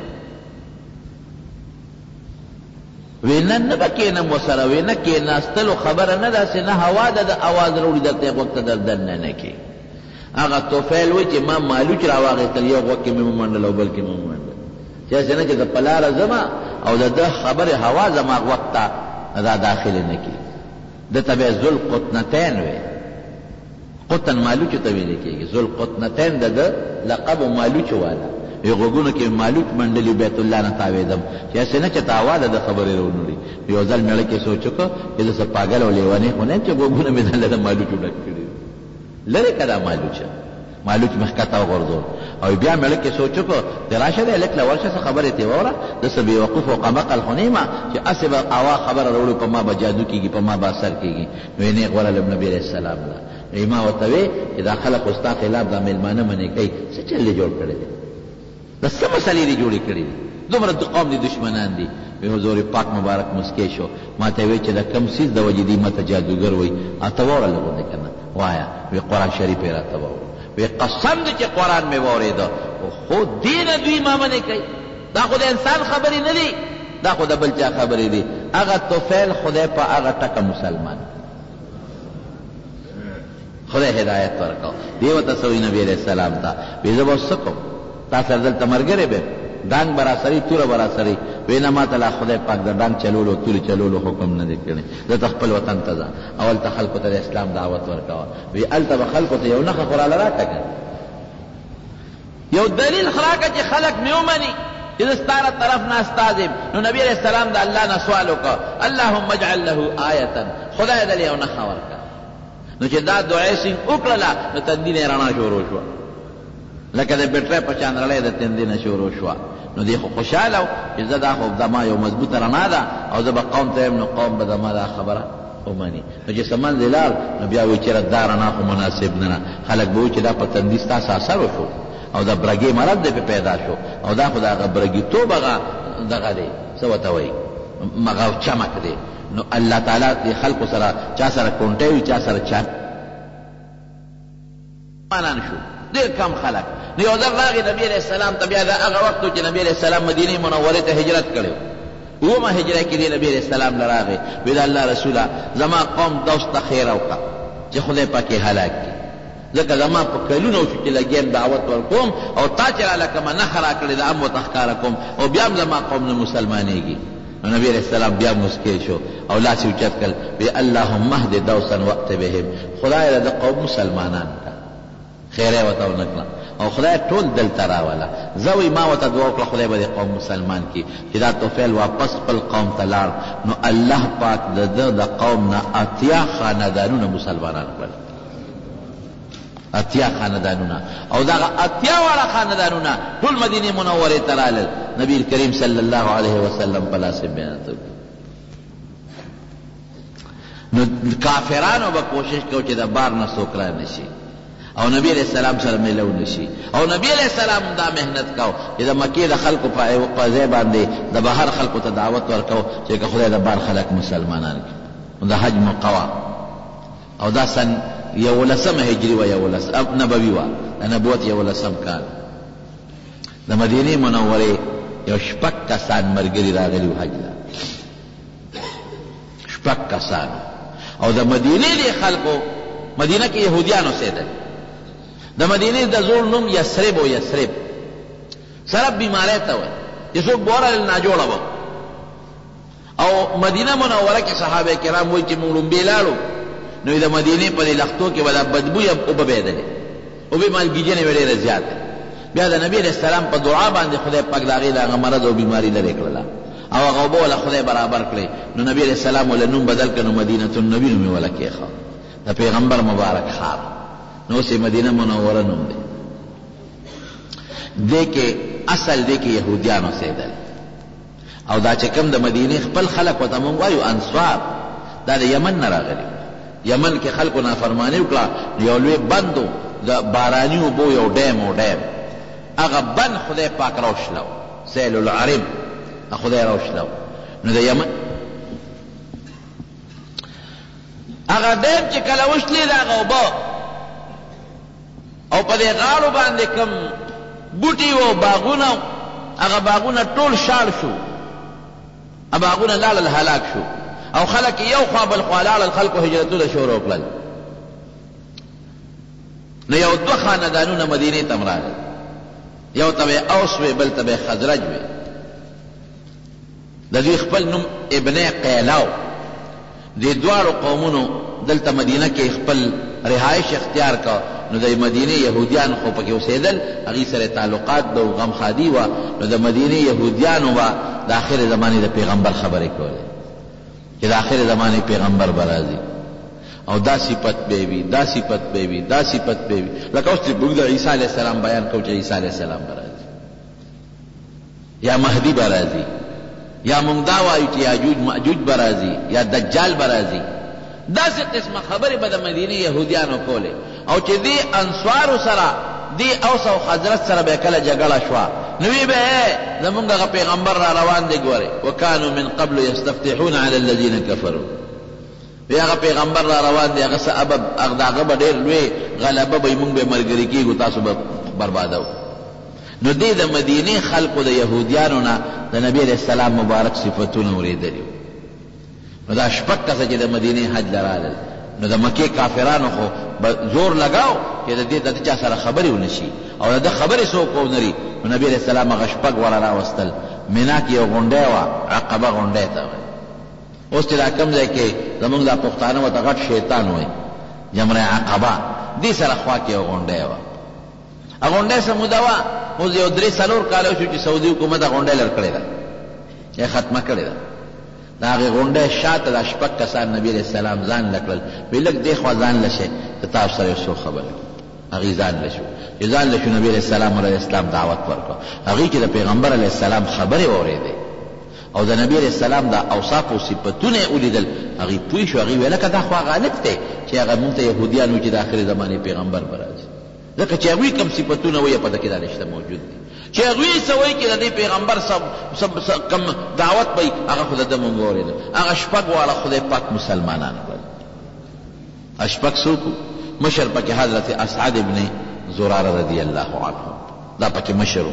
وی نه نه به کېنم ورسره، وی نه کېناستلو خبره نه داسې نه هوا ده د اواز راوړي درته یې غوږ ته در دننه نه کړي. هغه طفیل وایي چې ما مالوچ راواخېستل، یو غوږ کې مې ومنډل او بل کې مې ومنډل، چې هسې نه چې د په لاره ځمه او د ده خبرې هوا زما غوږ ته دا داخلې نه کړي. ده ته به یې ذوالقطنتین وی، قطن مالوچو ته ویلې کېږي، ذوالقطنتین د ده لقب مالوچ والا. یو غوږونو کې مالوچ منډلي بیت الله نه تاوېدم چې هسې نه چې ته هوا ده د خبرې راونړي. یو ځل مېړه کې سوچ وکړه چې زه څه پاګل او لیونی خو نه یم چې غوږونه مې دله د مالوچو ډک کړي لرې که دا مالوچه مالوچ مې ښکته وغورځول او بیا مېړه کې سوچ وکړه چې راشه دی هلک له ورشه څه خبرې ترې واوره، زه څه بېوقوف او قمقل خو نه یم چې هسې به هوا خبره راوړي په ما به جادو کېږي، په ما به اثر کېږي. نو یې نیغ ورغلم نبي علیه السلام ته، نو ما ورته وې چې دا خلک خو ستا خلاف دا مېلمانه منې کوي، څه چل یې جوړ کړی دی، دا څه مسلې دې جوړې کړي دي، دومره د قوم دي دشمنان دي. وی حضور پاک مبارک مسکی شو، ما ته وی چې د کم څیز د وجې دي ماته جادوګر وایي، اته واوره لغونې که نه وایه. وی قرآن شریف یې راته واوره، وی قسم دی چې قرآن مې واورېده خو دې نه دوی ما منې کوي، دا خو د انسان خبرې نه دي، دا خو د بل چا خبرې دي. هغه طفیل خدای په هغه ټکه مسلمان خدای هدایت ورکړو. دې ورته څه وایي نبي علیه السلام ته، وی زه به اوس څه کوم، تا سره دلته ملګری بیم، ډانګ به راسري توره به راسري. وی نه ما ته لا خدای پاک د ډانګ چلولو تورې چلولو حکم نه دی کړی، زه ته خپل وطن ته ځه او هلته خلکو ته د اسلام دعوت ورکوه. وی هلته به خلکو ته یو نښه خو راله راکړه که یو دلیل خو راکړه چې خلک مې ومني چې زه ستا طرف نه استاد یم. نو نبي علیه السلام د الله نه سوال وکړه، اللهم اجعل له آیة، خدای دلې یو نښه ورکړه. نو چې دا دعا یې وکړله نو تندي نه رڼا شروع شوه لکه د بټرۍ په شان رڼا د تندي نه شروع شوه. نو دی خو خوشحاله و چې زه دا خو زما یو مضبوطه رڼا ده او زه به قوم ته یم نو قوم به زما دا خبره ومني. نو چې څه منځې لاړ نو بیا وایي چېرې دا رڼا خو مناسب نه ده، خلک به وایي چې دا په تندي ستاسو اثر وشو او د برګې مرض دی پې پیدا شو او دا خو د هغه برګېتوب هغه دغه دی څه ورته وایي هغه چمک دی. نو الله تعالی د خلکو سره چا سره کونټۍ وي چا سره چا مانان شو ډېر کم خلک. نو یو ځل راغی نبي علیه السلام ته، بیا د هغه وخت و چې نبي علیه السلام مدینې منورې ته هجرت کړی و، اومه هجره کې دی نبي علیه السلام له راغی. وی د الله رسوله زما قوم دوس ته خیر وکړه چې خدای پاک یې هلاک کړي، ځکه زما په کلونه وشو چې لګیم دعوت ورکوم او تا چې راله کومه نښه راکړې ده هم ورته ښکاره کوم او بیا هم زما قوم نه مسلمانېږي. نو نبي علیه السلام بیا مسکی شو او لاس یې اوچت کړل، وی اللهم اهد دوسا وأت بهم، خدایه د قوم مسلمانان کړه، خیر یې ورته ونه کړه او خدای ټول دلته راوله. زه وی ما ورته دعا وکړه خدای به د قوم مسلمان کړي. چې دا طفیل واپس خپل قوم ته لاړ نو الله پاک د ده د قوم نه اتیا خاندانونه مسلمانان کړل، اتیا خاندانونه او دغه اتیا واړه خاندانونه ټول مدینې منورې ته رالل. نبی کریم صلی الله علیه وسلم په لاس یې بیعت وکړ. نو کافرانو به کوشش کوي چې د بار نه څوک را نشي او نبی علیہ السلام سره ملو نشي او نبی علیہ السلام دا محنت کو چې د مکې د خلکو په ځای باندې د بهر خلکو ته دعوت ورکو چې که خدای د بار خلک مسلمانان کړي. د حج موقع او دا سن یولسمه هجري وه، یولسم نبوي وه، د نبوت یولسم کال. د مدینې منورې یو شپږ کسان ملګري راغلي وو حج له، شپږ کسان او د مدینې دی خلکو مدینه کې یهودیان اوسېدل د مدینې د زوړ نوم یثرب و یثرب سرب بیماری ته وایي چې څوک بورل ناجوړه وه او مدینه منوره کې صحابه کرام وایي چې موږ لومبې لاړو نو د مدینې په دې لښتو کې به دا بدبو یې وببېدلې وبې مالګیجنې به ډېره زیاته بیا د نبي علیه السلام په دعا باندې خدای پاک د هغې د هغه مرض او بیماري لرې کړله او هغه اوبه وله خدای برابر کړې نو نبي علیه السلام وله نوم بدل کړ نو مدینة النبي نوم یې وله کېښود د پیغمبر مبارک ښار نو اوس یې مدینه منوره نوم دی دې کې اصل دې کې یهودیان اوسېدل او دا چې کوم د مدینې خپل خلک ورته مونږ وایو انصار دا د یمن نه راغلي یمن کې خلکو نافرماني وکړه یو لوی بند د باراني اوبو یو ډیم او ډیم هغه بند خدای پاک راوشلو سیل العرب خدای راوشلو نو د یمن هغه ډیم چې کله وشلې د هغه اوبه او په دې غاړو باندې کوم بوټي و باغونه هغه باغونه ټول شاړ شو باغونه لاړل هلاک شو او خلک یو خوا بل خوا لاړل خلکو هجرتونه شروع کړل نو یو دوه خاندانونه مدینې ته راغلل یو ته به اوس وی بل ته به خزرج وی د دوی خپل نوم ابن قیلاو دې دواړو قومونو دلته مدینه کې خپل رهایش اختیار کا نو د مدینه یهودیان خو پکې اوسېدل هغې سره تعلقات به غمخادي وه نو د مدینه یهودیانو به د آخر زمانې د پیغمبر خبرې کولې چې د آخر زمانې پیغمبر به راځي او دا صفت به وي دا صفت به وي دا صفت به وي لکه اوس چې موږ د عیسی علیه السلام بیان کوو چې عیسی علیه السلام به راځي یا مهدي به راځي یا موږ دا وایو چې یاجوج ماجوج به راځي یا دجال به راځي داسې قسمه خبرې به د مدینې یهودیانو کولې او چې دې انصارو سره دې اوس او خزرج سره به کله جګړه شوه نو وی به زمونږ هغه پیغمبر را روان دی ګورې وکانو من قبل یستفتحون علی الذین کفروا وی هغه پیغمبر را روان دی هغه سبب هغه به ډېر لوی غلبه به موږ به ملګري کېږو تاسو به بربادو نو دې د مدینې خلقو د یهودیانو نه د نبی علیه السلام مبارک صفتونه اورېدلي نو دا شپږ کسه چې د مدینې حج لرالل نو د مکې کافرانو خو زور لګاو چې د دې د چا سره خبرې ونه شي او د خبرې څوک ونري نو نبی علیه السلام هغه شپږ وره راوستل مینا کې یو غونډۍ وه عقبه غونډۍ ته وایي اوس چې دا کوم ځای کې زمونږ دا پښتانه ورته غټ شیطان وایي جمره عقبه دې سره خوا کې یو غونډۍ وه هغه غونډۍ څه موده وه اوس یو درې څلور کاله شو چې سعودي حکومت هغه غونډۍ لر کړې ده یا ختمه کړې ده د هغې غونډۍ شاته دا شپږ کسان نبي علیه السلام ځان له کړل وی لږ دې خوا ځان له شئ د تاسو سره یو څو خبرې هغې ځان له شو چې ځان له شو نبي علیه السلام علیه السلام دعوت ورکړه هغې کې د پیغمبر علیه السلام خبرې واورېدې او د نبی علیه السلام دا اوصاف او صفتونه یې ولیدل هغې پوه شو هغې ویل که دا خو هغه هلک دی چې هغه مونږ ته یهودیان وایي چې د آخرې زمانې پیغمبر به راځي ځکه چې هغوی کوم صفتونه وایي په ده کې دا رشته موجود دي چې هغوی څه وایي چې د دې پیغمبر کوم دعوت به وي هغه خو د ده مونږ واورېدل هغه شپږ واړه خدای پاک مسلمانان کړل شپږ څوک مشر پکې حضرت اسعد ابن زراره رضی الله عنه دا پکې مشر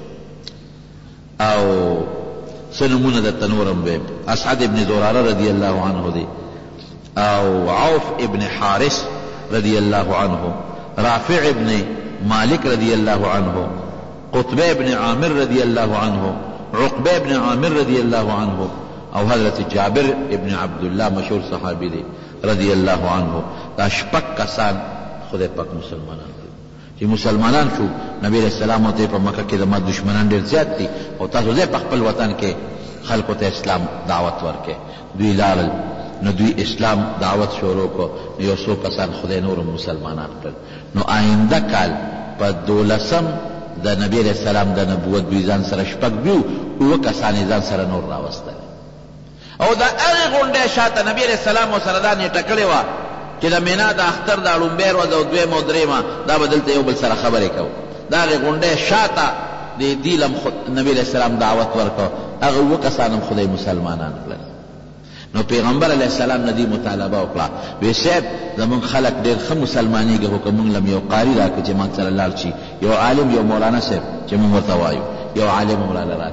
او څه نومونه درته نورم ویم اسعد ابن زراره رضی الله عنه دی او عوف ابن حارث رضی الله عنه رافع ابن مالک رضی الله عنه قطبه ابن عامر رضی الله عنه عقبه ابن عامر رضی الله عنه او حضرت جابر ابن عبدالله مشهور صحابی دی رضی الله عنه دا شپږ کسان خدای پاک مسلمانان چې مسلمانان شو نبی علیہ السلام ته په مکه کې زما دشمنان ډېر زیات دي او تاسو ځای په خپل وطن کې خلکو ته اسلام دعوت ورکړي دوی لاړل نو دوی اسلام دعوت شروع کو یو څو کسان خدای نور مسلمانان کړل نو آینده کال په دولسم د نبی علیہ السلام د نبوت دوی ځان سره شپږ بیو اووه کسان یې ځان سره نور راوستل او دا هغې غونډۍ شاته نبی علیہ السلام ورسره دا نیټه کړې وه چې د مینا د اختر دا لومبۍ ورځ او دویمه او درېیمه دا به دلته یو بل سره خبرې کوو د هغې غونډۍ شاته د دې لم نبي علیه السلام دعوت ورکړ هغه اووه کسان هم خدای مسلمانان کړل نو پیغمبر علیه السلام نه دې مطالبه وکړه وی صاحب زمونږ خلک ډېر ښه مسلمانېږي خو که مونږ لم یو قاري راکړه چې ماته سره لاړ شي یو عالم یو مولانا صاحب چې مونږ ورته وایو یو عالم مولانا راکړه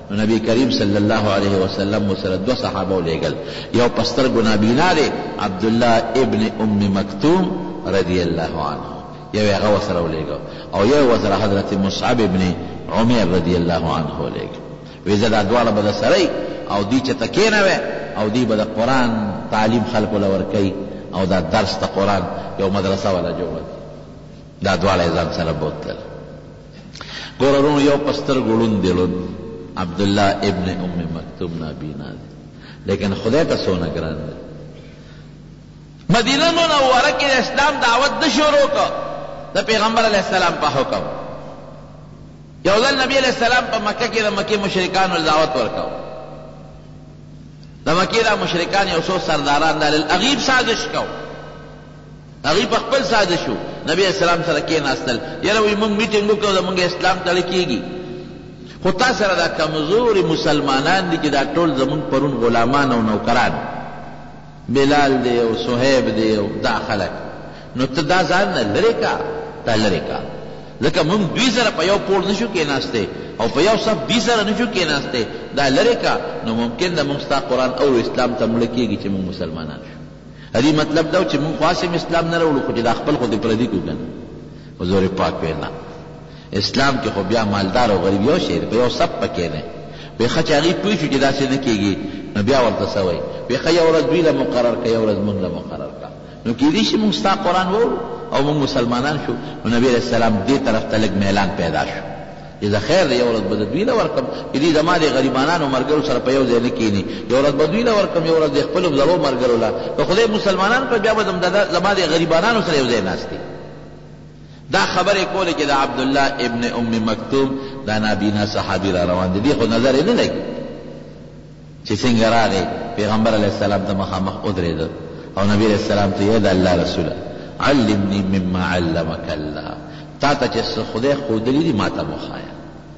نو نبی کریم صلی الله علیه وسلم وسره دو صحابه ولېږل، یو په سترګو نابینا دی عبدالله ابن ام مکتوم رضی الله عنه، یو هغه ورسره ولېږه، او یو ورسره حضرت مصعب ابن عمر رضی الله عنه ولېږه. وی زه دا دواړه به درسره او دی چې ته کېنوې او دی به د قرآن تعلیم خلکو له ورکوي او دا درس د قرآن یو مدرسه ولا جوړه کړي. دا دواړه یې ځان سره بوتل. ګوره وروڼو، یو په سترګو ړوند دی ړوند عبدالله ابن ام مکتوم نابینا دی، لیکن خدای ته څونه ګران دی. مدینه منوره کې د اسلام دعوت نه شروع کړ د پیغمبر علیه السلام په حکم. یو ځل نبی علیه السلام په مکه کې د مکې مشرکانو دعوت ورکاو. د مکې د مشرکان یو څو سرداران د الغیب سازش کو، هغوی په خپل سازش شو نبی علیه السلام سره کېناستل، یاره وایي موږ میټینګ وکړو زموږ اسلام تړل کېږي، خو تا سره دا کمزوري مسلمانان دي چې دا ټول زموږ پرون غلامان او نوکران، بلال دی او صہیب دی او دا خلک، نو ته دا ځان نه لرې کا، دا لرې کا، ځکه موږ دوی سره په یو پوړ نشو کېناستی او په یو صف دوی سره نشو کېناستی، دا لرې کا، نو ممکن ده موږ ستا قرآن او اسلام ته مړه کېږي چې موږ مسلمانان شو. هدې مطلب دا و چې موږ خو هسې اسلام نه راوړو، خو چې دا خپل خو دې پردي کړو که نه. حضور پاک ویل نه، اسلام کې خو بیا مالدار او غریب یو شی دی، په یو صف پکې نه. وایي ښه چې هغوی پوه شو چې داسې نه کېږي، نو بیا ورته څه وایي؟ وایي ښه یو ورځ دوی له مقرر کړه، یو ورځ موږ له مقرر کړه، نو کېدای شي موږ ستا قرآن وورو او موږ مسلمانان شو. نو نبی علیه السلام دې طرف ته لږ میلان پیدا شو چې زه خیر دی یو ورځ به د دوی له ورکړم چې دوی زما د غریبانانو ملګرو سره په یو ځای نه کښېني، یو ورځ به دوی له ورکړم، یو ورځ د خپلو زړو ملګرو له، که خدای مسلمانان کړ بیا به زما د غریبانانو سره یو ځای ناست دي. دا خبرې کولې چې د عبدالله ابن ام مکتوم دا نابینا صحابي را روان دي، دې خو نظر یې نه لګي چې څنګه راغی پیغمبر علیه السلام ته مخامخ ودرېده او نبی علیه السلام ته یې د الله رسوله علمني مما علمك الله، تا ته چې څه خدای ښودلي دي ما ته وښایه،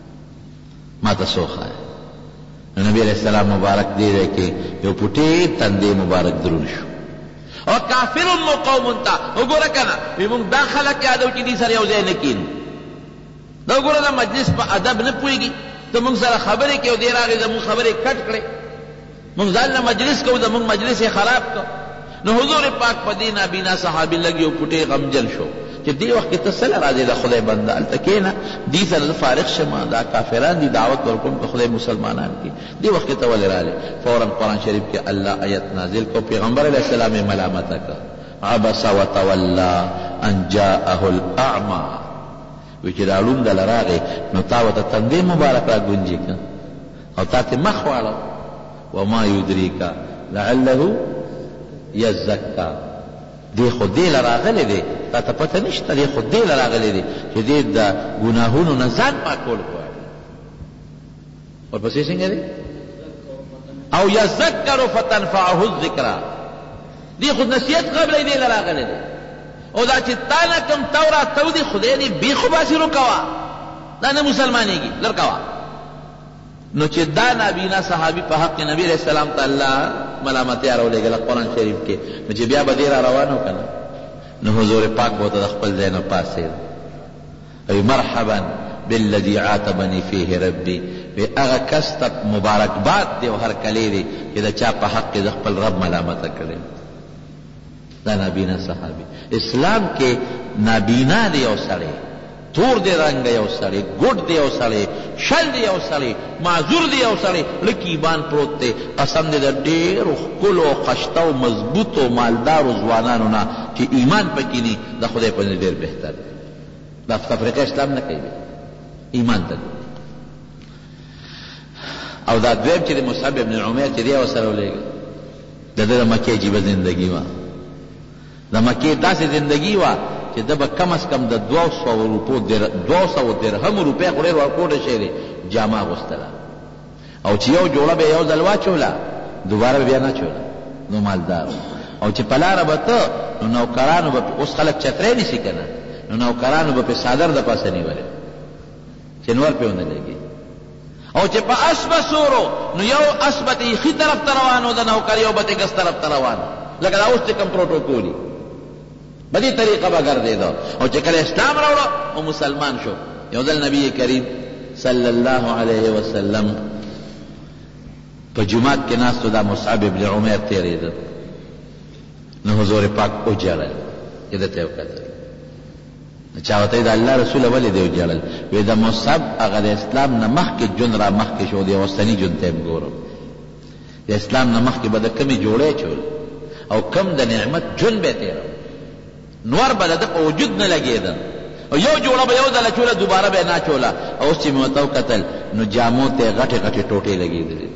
ما ته څه وښایه. نو نبی علیه السلام مبارک دې ځای کې یو پوټې تندې مبارک دروند شو او کافر مو قوم ته وګوره که نه، وایي موږ دا خلک یادو چې دې سره یو ځای نه کښېنو. دا وګوره د مجلس په ادب نه پوهېږي، ته موږ سره خبرې کوې او دې راغې زموږ خبرې کټ کړې، موږ ځان نه مجلس کوو زموږ مجلس یې خراب کړ. نو حضور پاک په دې نابینا صحابي لږ یو پوټې غمجن شو چې دې وخت کې ته څه له راځې د خدای بنده هلته کښېنه، دې سره زه فارغ شمه، دا کافران دي دعوت ورکوم که خدای مسلمانان کې، دې وخت کې ته ولې رالې؟ فوراً قرآن شریف کې الله آیت نازل کو، پیغمبر علیه السلام یې ملامته کړ، عبس وتولى ان جاءه الاعمى، وی چې دا ړوند دله راغی نو تا ورته تندې مبارک را ګونجې کړه او تا ته مخ واړو، وما یدریک لعله یزکا، دی خو دې له راغلی دی، تا ته پته نشته، دی خو دې له راغلی دی چې دې د ګناهونو نه ځان پاکول غواړي. ورپسې څنګه دی؟ او یذکر فتنفعه الذکرا، دی خو نصیحت قبلی دې له راغلی دی، او دا چې تا نه کوم تورات تو دی خدای دې بې خوباسي روکوه، دا نه مسلمانېږي، لر کوه. نو چې دا نابینا صحابي په حق نبی علیہ السلام ته الله ملامتیا راولېږله قرآن شریف کې، نو چې بیا به دې را روان و که نه، نو حضور پاک به ورته د خپل ځای نه پاڅېد، وایي مرحبا بالذي عاتبني فيه ربي، وی هغه کس ته مبارکباد دی او هرکلی دی چې د چا په حق کې د خپل رب ملامته کړی. دا نابینا صحابي. اسلام کې نابینا دی یو سړی، تور دی رنګ یو سړی، ګوډ دی یو سړی، شل دی یو سړی، معذور دی یو سړی، لږ ایمان پروت دی، قسم دی د ډېرو ښکلو خشته او مضبوطو مالدارو ځوانانو نه چې ایمان پکې ني، د خدای په نظر ډېر بهتر دی. دا تفریقه اسلام نه کوي، ایمان ته. او دا دویم چې د مصعب ابن عمیر چې دی ورسره ولېږه، د ده د مکې عجیبه زندګي وه، د مکې داسې زندګي وه چې ده به کم از کم د دوه سوو روپو دوه سوو درهمو روپۍ خو ډېر ورکوټه شی دی جامه اغوستله، او چې یو جوړه به یو ځل واچوله دوباره به بیا نه چوله، نو مالدار. او چې په لاره به ته نو نوکرانو به اوس خلک چترۍ نیسي که نه، نو نوکرانو به پې څادر د پاسه نیولې چې نور پې ونه لګي. او چې په اس به سورو نو یو اس به ته ښي طرف ته روان و د نوکر، یو به ته ګس طرف ته روان، لکه دا اوس چې کوم پروټوکولي بدی طریقه به ګرځېده. او چې کله اسلام راوړه او مسلمان شو، یو ځل نبی کریم صلی الله علیه وسلم په جماعت کې ناستو دا مصعب ابن عمیر تېرېده نو حضور پاک وجړل چې ده ته یې وکتل چا ورته ویل د الله رسوله ولې دی وجړل وایي د مصعب هغه د اسلام نه مخکې ژوند را مخکې شو د اوسني ژوند ته یې ګورم د اسلام نه مخکې به د کمې جوړې چول او کم د نعمت ژوند به یې تېره نور به د ده په وجود نه لګېده او یو جوړه به یو ځله چوله دوباره به یې نه چوله اوس چې مې ورته وکتل نو جامو ته یې غټې غټې ټوټې لګېدلې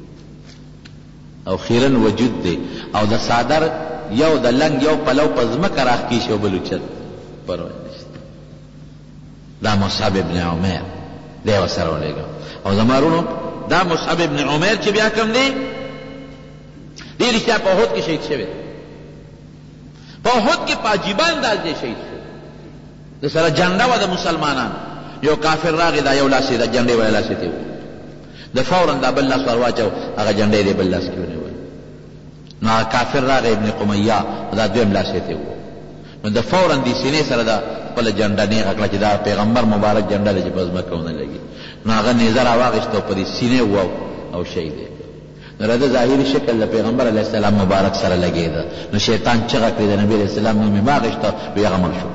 او خیرن وجود دی او د صادر یو د لنګ یو پلو په ځمکه راښکي شي او بل اوچت پروا نشته دا مصعب ابن عمیر دی ورسره ولېږه او زما وروڼو دا مصعب ابن عمیر چې بیا کوم دی دی رښتیا په احد کې شهید شوی په احد کې په عجیبه انداز دی شهید شو د سره جنډه وه د مسلمانانو یو کافر راغی دا یو لاس یې د جنډې ولی لاس یې ته د فورا دا بل لاس ور واچو هغه جنډې دی بل لاس کې ونیول نو هغه کافر راغی ابن قمیه دا دویم لاس یې ته نو د فورا دې سینې سره دا خپله جنډه نیغه کړه چې دا پیغمبر مبارک جنډه ده چې په ځمکه ونه لګي نو هغه نیزه راواخېسته او په دې سینې وو او شهید یې نو د ظاهري شکل د پیغمبر علیه السلام مبارک سره لګېده نو شیطان چغه کړې د نبي علیه السلام نوم یې واخېسته وی هغه مړ شو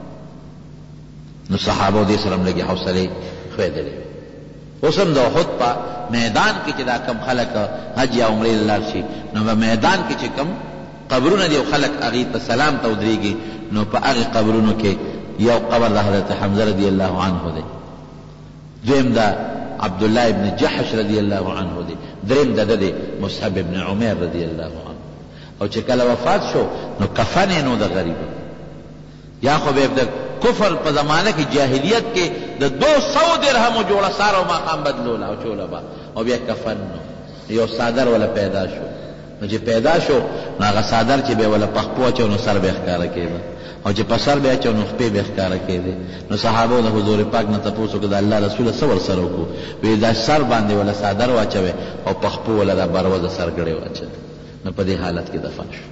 نو صحابو دې سره هم لږې حوصلې ښویدلې اوس هم د احد په میدان کې چې دا کم خلک حج یا عمرې له لاړ شي نو په میدان کې چې کم قبرونه دي او خلک هغې ته سلام ته ودرېږي نو په هغې قبرونو کې یو قبر د حضرت حمزه رضی الله عنه دی دویم د عبدالله ابن جحش رضی الله عنه دی دریم د ده دی مصعب ابن عمیر رضی الله عنه او چې کله وفات شو نو کفن یې نو د غریبه یا خو به د کفر په زمانه کې جاهلیت کې د دو سو درهمو جوړه سار او ماقام بدلوله او چوله به او بیا کفن نو یو صادر ولا پیدا شو نو چې پیدا شو نو هغه صادر چې به ولا پخپو اچو نو سر به ښکاره کېده او چې په سر به اچو نو خپې به ښکاره کېدې نو صحابو د حضور پاک نه تپوس وکړه د الله رسوله څه ورسره وکړو وایي دا سر باندې ولا صادر واچوې او پخپو ولا دا بروزه سرګړې واچوې نو په دې حالت کې دفن شو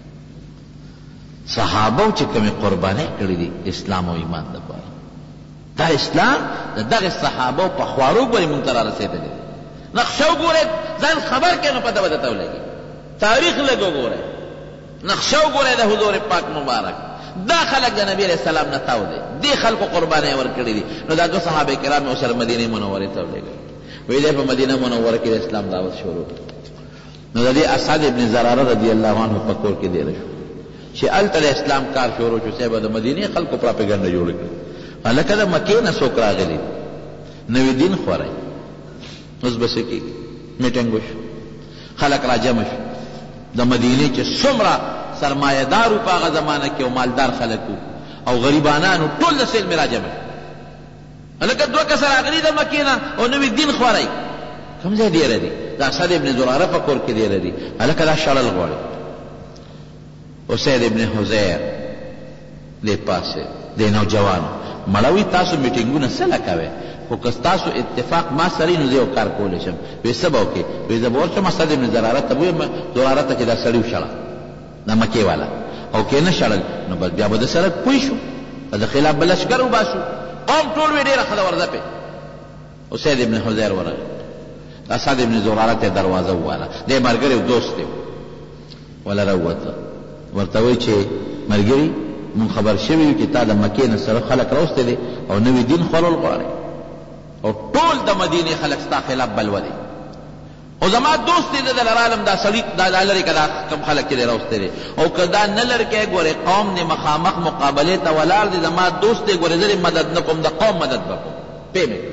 صحابو چې کومې قربانۍ کړې دي اسلام او ایمان دپاره دا اسلام د دغه صحابو په خوارو پورې مونږ ته را رسېدلی دی نقشه وګورئ ځان خبر کړئ نو پته به درته ولګي تاریخ لږ وګورئ نقشه وګورئ د حضور پاک مبارک دا خلق د نبی علیہ السلام نه تاو دی دې خلکو قربانۍ ورکړي دي نو دا دوه صحابه کرام یې ورسره مدینې منورې ته ولېږل وایي دی په مدینه منوره کې د اسلام دعوت شروع نو د دې اسعد ابن زراره رضی الله عنه په کور کې دیره شو چې هلته د اسلام کار شروع شو صاحب د مدینې خلکو پراپګنډه جوړه کړه هلکه د مکې نه څوک راغلي نوي دین خوری اوس به څه کېږي میټنګ وشو خلک راجمع شو د مدینې چې څومره سرمایهدارو په هغه زمانه کې او مالدار خلک او غریبانانو ټول د سیل مې راجمع شو هلکه دوه کسه راغلي د مکې نه او نوي دین خوری کوم ځای دیره دي د اسد ابن زراره په کور کې دیره دي هلکه دا شړل غواړي اسید ابن حزیر دې پاسه دې نوجوانو مړوي تاسو میټینګونه څه کوئ خو که ستاسو اتفاق ما سره نو زه یو کار کولی شم وایي څه به وکړې وایي زه به ورشم اسد ابن زراره ته ووایم زراره ته چې دا سړي وشړه د مکې والا او که نه شړل نو بس بیا به د سره پوه شو د خلاف به لشکر وباسو قوم ټول وی ډېره ښه ده ورځه پې اسید ابن حزیر ورغی اسد ابن زراره ته دروازه وواله دی ملګری دوست دی ولا راووته ورته وایي چې ملګري مونږ خبر شوي یو چې تا د مکې نه سره خلک راوستی دی او نوي دین خورل غواړي او ټول د مدینې خلک ستا خلاف بلوه دی او زما دوست دی د لرالم دا سړي دا لرې که دا کم خلک چې دی راوستی دی او که دا نه لرې کې ګورې قوم دی مخامخ مقابلې ته ولاړ دی زما دوست دی ګورې زه مدد نه کوم د قوم مدد به کوم پې مې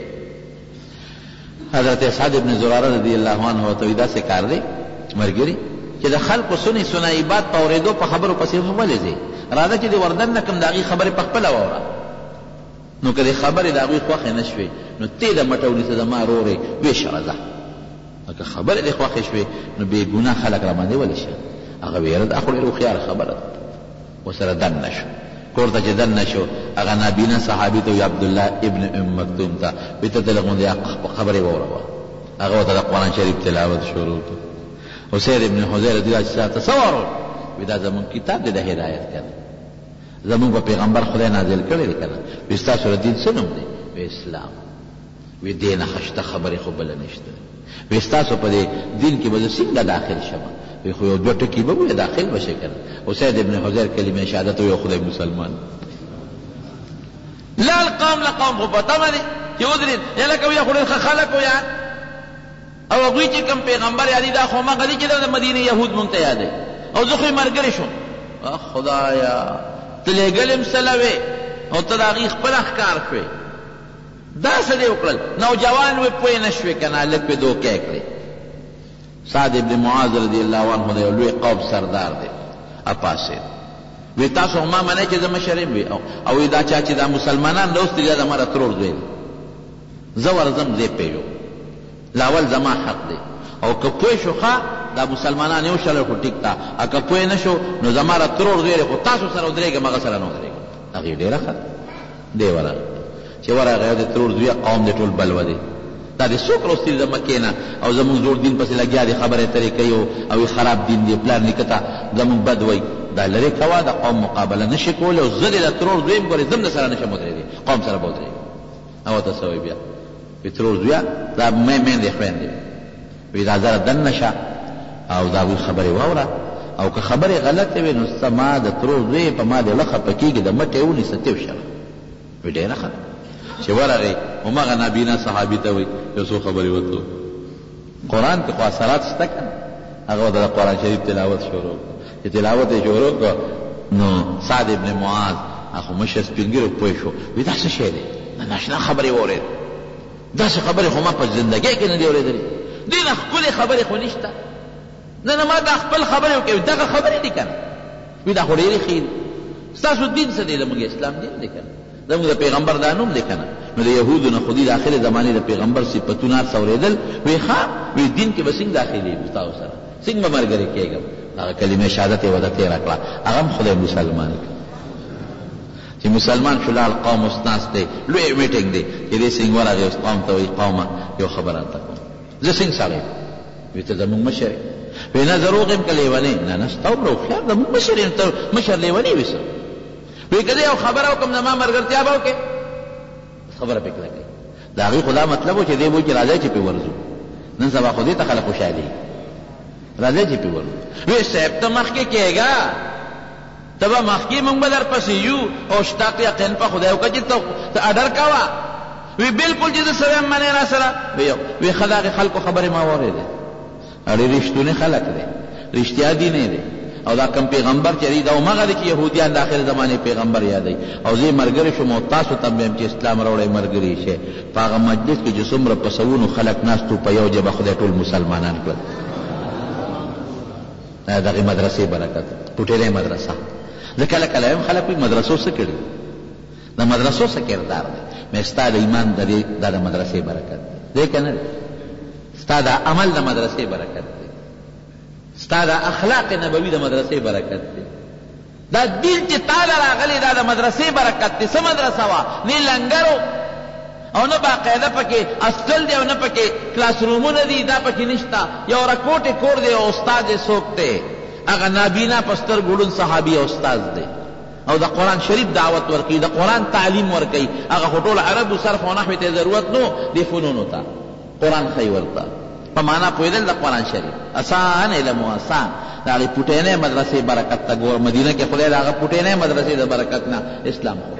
حضرت اسعد ابن زراره رضی الله عنه ورته وایي داسې کار دی ملګري چې د خلکو سنې سنایبات په اورېدو په خبرو پسې ولې ځې راځه چې د وردن نه کوم د هغې خبرې په خپله واوره نو که د خبرې د هغوی خوښې نه شوې نو ته د مټه ونیسه زما رورې ویې شړه ځه که خبرې د خوښې شوې نو بې ګناه خلک را باندې ولې شه هغه ویره دا خو ډېره هوښیاره خبره ده ورسره دن نه شو کور ته چې دن نه شو هغه نابینا صحابي ته وي عبدالله ابن ام مکتوم ته وایي ته دلته غوندې خبرې واوروه هغه ورته د قرآن شریف تلاوت شروع کړ اسید ابن حزیر رضی الله عنه تصور وی دا زمون کتاب دی د هدایت کنه زمون په پیغمبر خدای نازل کړی دی کنه وی ستاسو دین څه نوم دی وی اسلام وی دین خشته خبرې خو بل نشته وی ستاسو په دې دین کې به زه څنګه داخل شم؟ وی خو یو دوه ټکي به ووایه داخل به شې که نه. اسید ابن حضیر کلمه شهادت ویو خدای مسلمان لاړ قوم له قوم خو په تمه دی چې ودرېد یا لکه ویه خو ډېر ښه خلک و یاد او هغوی چې کوم پیغمبر یادي دا خو همغه دي چې دا د مدینې یهود مونږ ته یادوي او زه خو یې ملګری شوم. خدایا ته لېږلې مسله وې او ته د هغې خپله ښکار شوې دا څه دې وکړل؟ نوجوان وې پوه نه شوې که نه لږ پې دوکې کړې. سعد ابن معاذ رضی الله عنه د یو لوی قوم سردار دی اپاسېد وی تاسو ما منئ چې زه مشر یم وي او وی دا چا چې دا مسلمانان راوستي دا د مره ترور زوی دی زه ورځم زه پېژو لاول زما حق دی او که پوه شو ښه دا مسلمانان یو شل خو ټیک تا او که پوه نه شو نو زما را ترور زوی دی خو تاسو سره ودرېږم هغه سره نه ودرېږم. هغې ډېره ښه دی ورغی چې ورغی یو د ترور زوی قوم دی ټول بلوه دی دا دې څوک راوستي د مکې نه او زمونږ زوړ دین پسې لګیا دی خبرې ترې کوي او خراب دین دی پلار نیکه ته زمونږ بد وایي دا لرې کوه د قوم مقابله نه شي کولی او زه دې د ترور زوی یم ګورې زم د سره نه شم ودرېدی قوم سره به ودرېږم. او ته څه وایي بیا؟ وی ترور زویه دا مې میندې خویندې وی دا زره دننه شه او د هغوی خبرې واوره او که خبرې غلطې وي نو څه ما د ترور زوی په ما دې له خفه کېږي د مټې یې ونیسه تېو شه. وی ډېره ښه چې ورغې همغه نابینا صحابي ته وایي یو څو خبرې وتلو قرآن کې خو اثرات شته که نه هغه د قرآن شریف تلاوت شروع چې تلاوت یې شروع کړه نو سعد ابن معاذ هغه مشر سپین ږیری پوه شو وی دا څه شی دی؟ ناشنا خبرې واورېد داسې خبرې خو ما په زندګۍ کې نه دي اورېدلې دې نه ښکلې خبرې خو نشته نه نه ما دا خپل خبرې وکړې دغه خبرې دي که نه وی دا خو ډېرې ښې دي ستاسو دین څه دی زموږ اسلام دین دی که نه زموږ د پیغمبر دا نوم دی که نه نو د یهودو نه خو دې د آخرې زمانې د پیغمبر صفتونه هر څه اورېدل وی ښه وی دین کې به څنګه داخلېږو ستاسو سره څنګه به ملګری کېږم هغه کلمې شهادت یې ورته تېره کړه هغه هم خدای مسلمان کړه چې مسلمان شو لاړ قوم اوس ناست دی لوی میټینګ دی چې دې څنګه ورغی اوس قوم ته وایي قومه یو خبره راته کوم زه څنګه سړی وی ته زموږ مشر یې وی نه زه روغ یم که لیونی نه نه ستا عمره هوښیار زموږ مشر یې ته مشر لیونی وي څه وی که زه یو خبره وکړم زما ملګرتیا به وکړې خبره پې کلکوي د هغې خو دا مطلب و چې دی وایي چې راځئ چې پې ورځو نن سبا خو دې ته خلک خوشحالي راځئ چې پې ورځو وی صاحب ته مخکې کېږه ته به مخکې مونږ به در پسې یو او شتا ته یقین په خدای وکړه چې ته اډر کوه وی بلکل چې زه سره یم منې را سره وی ښه د هغې خلکو خبرې ما واورېدې ډېر رښتونی خلک دی رښتیا دینی دی او دا کم پیغمبر چې دی دا همغه دی چې یهودیان د آخر زمانې پیغمبر یادوي او زه یې ملګری شوم او تاسو ته به یم چې اسلام راوړی ملګري شئ په هغه مجلس کې چې څومره په سوونو خلک ناست وو په یو جبه خدای ټول مسلمانان کړل دا د هغې مدرسې برکت پوټېلی مدرسه زه کله کله یم خلک وایي مدرسو څه کړي د مدرسو څه کردار دی مې ستا د ایمان دا د مدرسې برکت دی که نه دی ستا د عمل د مدرسې برکت دی ستا د اخلاق نبوي د مدرسې برکت دی دا دین چې تاله راغلی دا د مدرسې برکت دی څه مدرسه وه نه لنګر او نه باقاعده پکې اسکل دی او نه پکې کلاس رومونه دي دا پکې نشته یو رکوټې کور دی او استاد یې څوک دی هغه نابینا په سترګو ړوند صحابي او استاذ دی او د قرآن شریف دعوت ورکوي د قرآن تعلیم ورکوي هغه خو ټول عربو صرف او نحوې ته ضرورت نو دې فنونو ته قرآن ښیي ورته په معنا پوهېدل د قرآن شریف اسان علم و اسان د هغې پوټینۍ مدرسې برکت ته ګوره مدینه کې خدای د هغه پوټینۍ مدرسې د برکت نه اسلام خو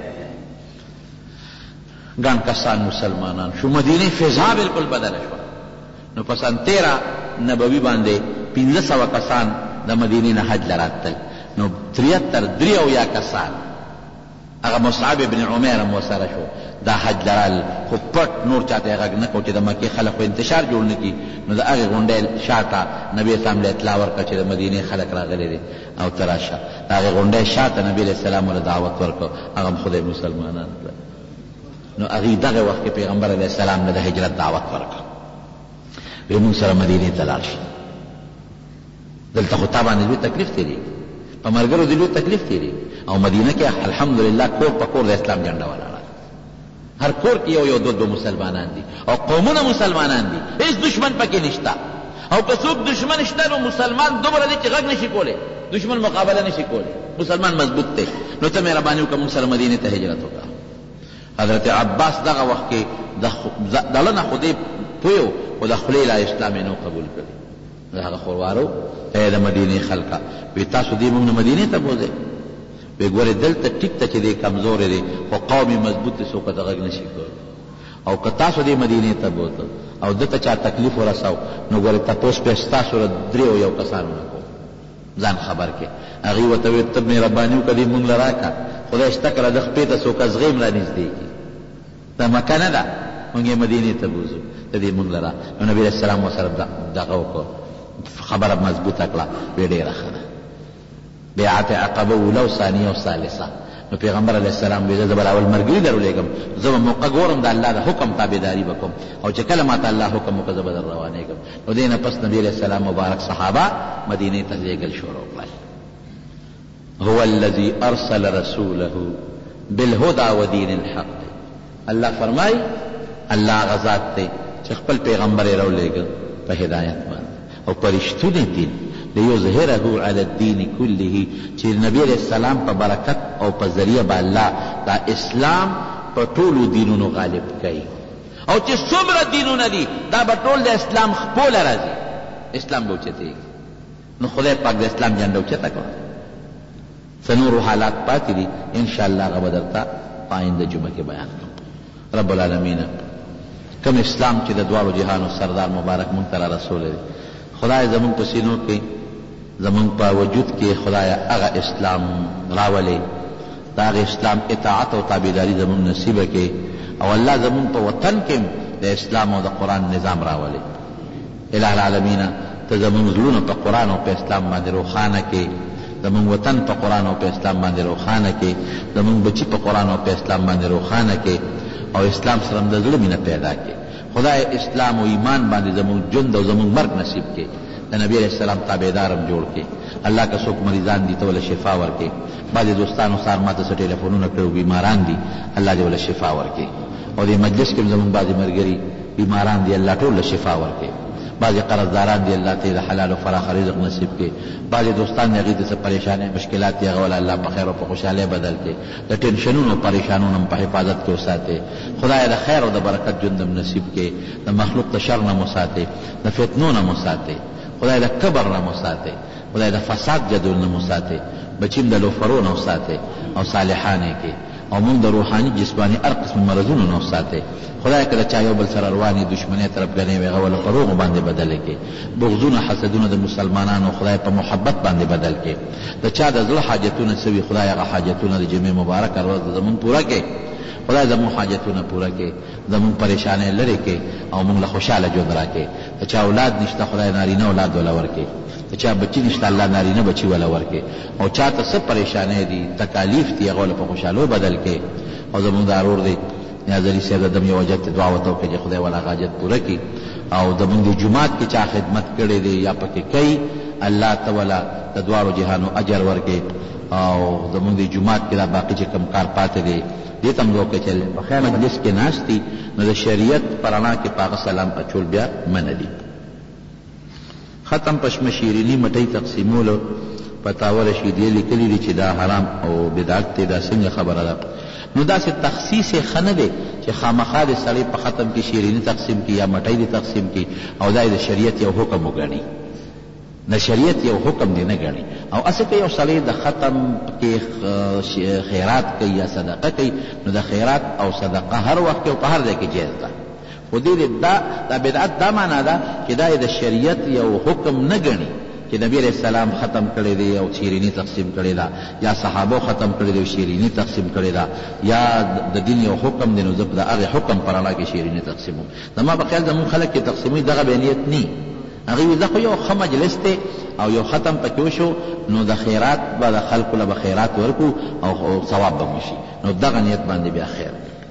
ګڼ کسان مسلمانان شو مدینې فضا بالکل بدله شوه نو په سن تېره نبوي باندې پنځه سوه کسان د مدینې نه حج لراتل نو تریتر درې اویا کسان هغه مصعب ابن عمیر هم ورسره شو دا حج لرل خو پټ نور چاته یې غږ نه کو چې د مکې خلک خو انتشار جوړ نه کړي نو د هغې غونډۍ شاته نبي اسلام له اطلاع ورکړه چې د مدینې خلک راغلي دي او ته راشه د هغې غونډۍ شاته نبي علیه السلام ورله دعوت ورکړ هغه هم خدای مسلمانان کړل نو هغې دغه وخت کې پیغمبر علیه السلام له د هجرت دعوت ورکړ وی مونږ سره مدینې ته لاړ شي دلته خو تا باندې لوی تکلیف تېرېږي په ملګرو دې لوی تکلیف تېرېږي او مدینه کې الحمدلله کور په کور د اسلام جنډه ولاړه هر کور کې یو یو دو دو مسلمانان دي او قومونه مسلمانان دي هیڅ دشمن پکې نشته او که څوک دشمن شته نو مسلمان دومره دی چې غږ نشي کولی دشمن مقابله نشي کولی مسلمان مضبوط دی نو ته مهرباني وکړه موږ سره مدینې ته هجرت وکړه حضرت عباس دغه وخت کې دله نه خو دی پوه خو د خولې لا اسلام یې نو قبول کړی. د هغه خوروارو ای د مدینې خلکه وی تاسو دې موږ نه مدینې ته بوځئ؟ وی ګورې دلته ټیک ته چې دی کمزورې دی خو قوم یې مضبوط دی څوک ته غږ نشي کولی. او که تاسو دې مدینې ته بوته او دته چا تکلیف ورساو نو ګورې تپوس پې ستاسو له دریو یو کسانو نه کوو ځان خبر کې. هغې ورته ویل ته مهرباني وکړه دې مونږ له راکړه خدای شته کړه د خپې ته څوک ازغیم را نږدې کړي. دا مکه نه ده مونږ یې مدینې ته بوځو ته دې مونږ له را. نو نبي علیه السلام ورسره دغه وکړو خبره مضبوطه کړه وی ډېره ښه ده. بیعت عقبه اوله او ثانیه او ثالثه. نو پیغمبر علیه السلام وی زه به اول مرګري درولېږم زه به موقع ګورم د الله د حکم تابعداري به کوم او چې کله ماته الله حکم وکړه زه به در روانېږم. نو دې نه پس نبي علیه السلام مبارک صحابه مدینې ته لېږل شروع کړل. هو الذي ارسل رسوله بالهدى ودين الحق. الله فرمای الله غزاد ته چې خپل پیغمبر یې راولېږه په هدایت باندې او په رښتوني دین لیظهره علی الدین کله چې نبی علیہ السلام په برکت او په ذریعه به الله دا اسلام په ټولو دینونو غالب کوي. او چې څومره دینونه دي دا به ټول د اسلام خپله راځي اسلام به اوچتېږي. نو خدای پاک د اسلام جنډه اوچته کړه. څه نورو حالات پاتې دي انشاءالله هغه به درته په آینده جمعه کې بیان کړم. رب العالمین کوم اسلام چې د دواړو جهانو سردار مبارک مونږ ته را رسولی دی خدای زمونږ په سینو کې زمونږ په وجود کې خدای هغه اسلام راولې د هغه اسلام اطاعت او تابعداري زمونږ نصیبه کې او الله زمونږ په وطن کې د اسلام او د قرآن نظام راولې. الہ العالمین ته زمونږ زړونه په قرآن او په اسلام باندې روښانه کې زمونږ وطن په قرآن او په اسلام باندې روښانه کې زمونږ بچي په قرآن او په اسلام باندې روښانه کې او اسلام سره د زړه مینه پیدا کې. خدای اسلام او ایمان باندې زمونږ ژوند او زمونږ مرګ نصیب کې د نبی علیہ السلام تابعدارم جوړ کې. الله که څوک مریضان دي ته وله شفا ورکې. بعضې دوستانو سار ما ته څه ټلیفونونه کړي بیماران دي الله دې وله شفا ورکې. او دې مجلس کې زمونږ بعضې ملګري بیماران دي الله ټول له شفا ورکې. بعضې قرضداران دي الله ته د حلال او فراخ رزق نصیب کې. بعضې دوستان دي هغې ته څه پریشانۍ مشکلات دي هغه وله الله په خیر او په خوشحالۍ بدل کې. د ټینشنونو او پریشانونو هم په حفاظت کې وساتې. خدای د خیر او د برکت ژوند هم نصیب کې. د مخلوق د شر نه مو ساتې د فتنو نه مو ساتې. خدای د کبر نه مو ساتې. خدای د فساد جدول نه مو ساتې. بچیم د لوفرو نه وساتې او صالحانې کې او مونږ د روحاني جسماني هر قسم مرضونو نه وساتې. خدای که د چا یو بل سره روانې دشمنۍ طرفګنۍ وي هغه وله په روغو باندې بدله کړي. بغضونه حسدونه د مسلمانانو خدای په محبت باندې بدل کړي. د چا د زړه حاجتونه څه وي خدای هغه حاجتونه د جمعې مبارکه ورځ زمونږ پوره کړي. خدای زمونږ حاجتونه پوره کړي زمونږ پریشانۍ لرې کړي او مونږ له خوشحاله ژوند راکړي. د چا اولاد نشته خدای نارینه اولاد وله ورکړي. د چا بچي نشته الله نارینه بچي وله ورکړي. او چا ته څه پریشانۍ دي تکالیف دي هغه وله په خوشحالو بدل کړي. او زمونږ د ارور دی نیاز علي صاحب د دم یو حاجت دعا ورته وکړي چې خدای والا حاجت پوره کړي. او زمونږ د جومات کې چا خدمت کړی دی یا پکې کوي الله ته والا د دواړو جهانو اجر ورکړي. او زمونږ د جومات کې دا باقي چې کم کار پاتې دی دې ته هم دعا وکړي چې په خیر مجلس کې ناست دي نو د شریعت په رڼا کې په هغه سلام اچول بیا منع دي. ختم پشم شیریني مټۍ تقسیمولو فتاوی رشیدیه لیکلي دي چې دا حرام او بدعت دی. دا څنګه خبره ده؟ نو داسې تخصیص یې ښه نه دی چې خامخا د سړی په ختم کې شیریني تقسیم کړي یا مټۍ دې تقسیم کړي او دا د شریعت یو حکم وګڼي. د شریعت یو حکم دی نه ګڼي. او اسې که یو سړی د ختم کې خیرات کوي یا صدقه کوي نو د خیرات او صدقه هر وخت کې او په هر ځای کې جایز ده. خو دې دا دا بدعت دا معنا ده چې دا د شریعت یو حکم نه ګڼي چې نبی علیہ السلام ختم کړی دی او شیرینی تقسیم کړی دا یا صحابه ختم کړی دی او شیرینی تقسیم کړی دا یا د دین یو حکم دی نو زه د هغه حکم پر علا کې شیرینی تقسیموم. زما په خیال زموږ خلک کې تقسیموي دغه به نیت نی. هغې وي زه خو یو ښه مجلس دی او یو ختم پکې وشو نو د خیرات به د خلکو له به خیرات ورکو او ثواب به مو شي. نو دغه نیت باندې بیا خیر.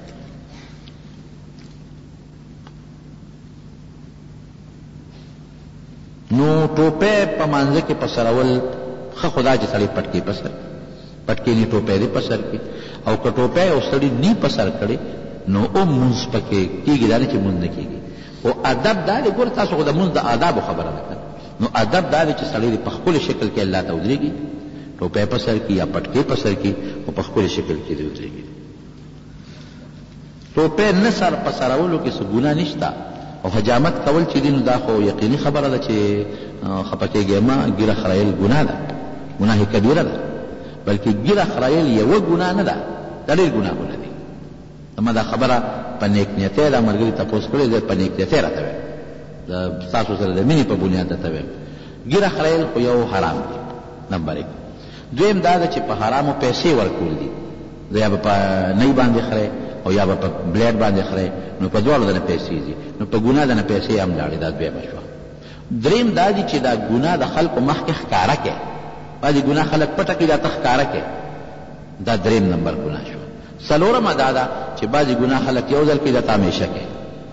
نو ټوپۍ په مانځه کې په سرول ښه خدا چې سړی پټکې په سر پټکې نی ټوپۍ دې په سر کې او که ټوپۍ او سړی نی په سر کړې نو او مونځ پکې کېږي دا نه چې مونځ نه کېږي. خو ادب دا دی ګوره تاسو خو د مونځ د آدابو خبره ده که نو ادب دا دی چې سړی دې په ښکلې شکل کې الله ته ودرېږي ټوپۍ په سر کې یا پټکې په سر کې او په ښکلې شکل کې دې ودرېږي. ټوپۍ نه سر په سرولو کې څه ګناه نشته او حجامت کول چې دین دا خو یقیني خبره ده چې خپکیږي ما ګیره خړایل ګناه ده، ګناه کبیره ده، بلکې ګیره خړایل یو ګناه نه ده، دا ډېر ګناهونه دي. اما دا خبره په نیک نیتۍ دا ملګري تپوس کړی دی، په نیک نیتۍ راته وایم، د ستاسو سره د مینې په بنیاد درته وایم. ګیره خړایل خو یو حرام دی، نمبر یک. دویم دا ده چې په حرامو پیسې ورکول دي، یا به په نی باندې خړی او یا به په بلیډ باندې خړی، نو په دواړو دنه پیسې دي، نو په ګناه دنه پیسې هم لاړې، دا دویمه شوه. دریم دا دي چې دا ګناه د خلکو مخکې ښکاره کړي، بعضې ګناه خلک پټه کړي، دا ته ښکاره کړي، دا دریم نمبر ګناه شوه. څلورمه دا ده چې بعضې ګناه خلک یو ځل کړي، دا ته همیشه کوي.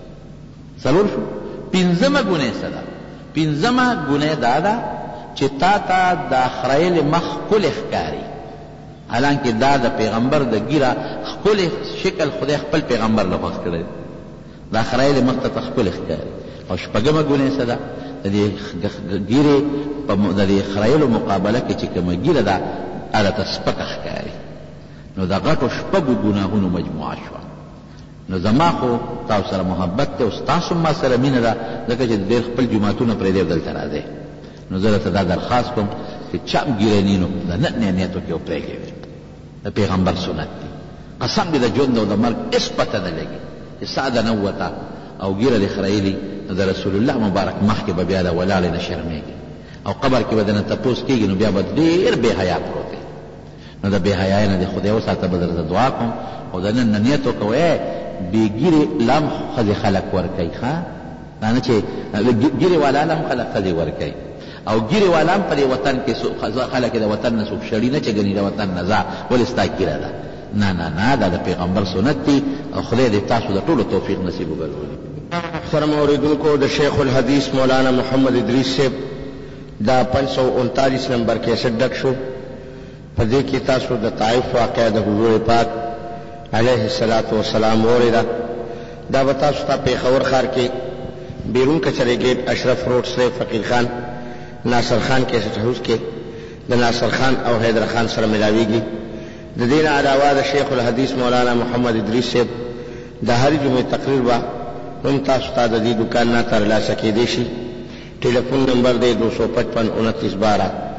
څلور شو. پنځمه ګناه څه ده؟ پنځمه ګناه دا ده چې تا ته دا خړیل مخ ښکلی ښکاري، حالانکه دا د پیغمبر د ګیره ښکلی شکل خدای خپل پیغمبر له خوښ کړی، دا خړیل مخ ته ښکلی ښکاري. او شپږمه ګناه څه ده؟ د دې ګیرې د دې خړیلو مقابله کې چې کومه ګیره ده هغه ته سپکه ښکاري، نو د غټو شپږو ګناهونو مجموعه شوه. نو زما خو تاسو سره محبت دی او ستاسو ما سره مینه ده، ځکه چې ډېر خپل جوماتونه پرېږدئ دلته راځئ. نو زه درته دا درخواست کوم چې چا هم ګیره نینو د نه نیت وکړي او پرېږدئ، د پیغمبر سنت دی. قسم دې د ژوند او د مرګ هېڅ پته نه لګي چې ساه ده نه ووته او ګیره دې خریلي، نو د رسول الله مبارک مخکې به بیا د ولاړې نه شرمېږي، او قبر کې به دنه تپوس کېږي، نو بیا به ډېر بې حیا پروت دی. نو د بې حیایۍ نه دې خدای وساته، به درته دعا کوم. او د نن نه نیت وکوئ بې ګیرې لم ښځې خلک ورکوي، ښه دا نه چې ګیرې والا لم خلک ښځې ورکوي، او ګیرې والا هم په دې وطن کې خلک د وطن نه څوک شړي نه چې ګنې د وطن نه ځه ولې ستا ګیره ده. نه نه نه، دا د پیغمبر سنت دی، او خدای دې تاسو د ټولو توفیق نصیب وګرځولي. محترم اوریدونکو، د شیخ الحدیث مولانا محمد ادریس صاحب دا پنځ سو انتالیس نمبر کیسټ ډک شو. په دې کې تاسو د طائف واقعه د حضور پاک علیه الصلاة والسلام واورېده. دا به تاسو ته پېښور ښار کې بیرون کچرې ګیټ اشرف روډ سره فقیر خان ناصر خان کیسټ هاوس کې د ناصر خان او حیدر خان سره ملاویږي. د دې نه علاوه د شیخ الحدیث مولانا محمد ادریس صاحب د هرې جمعې تقریر به هم تاسو ته د دې دکان نه ترلاسه کېدی شي. ټلیفون نمبر دی دو سو پچپن انتیس بارہ.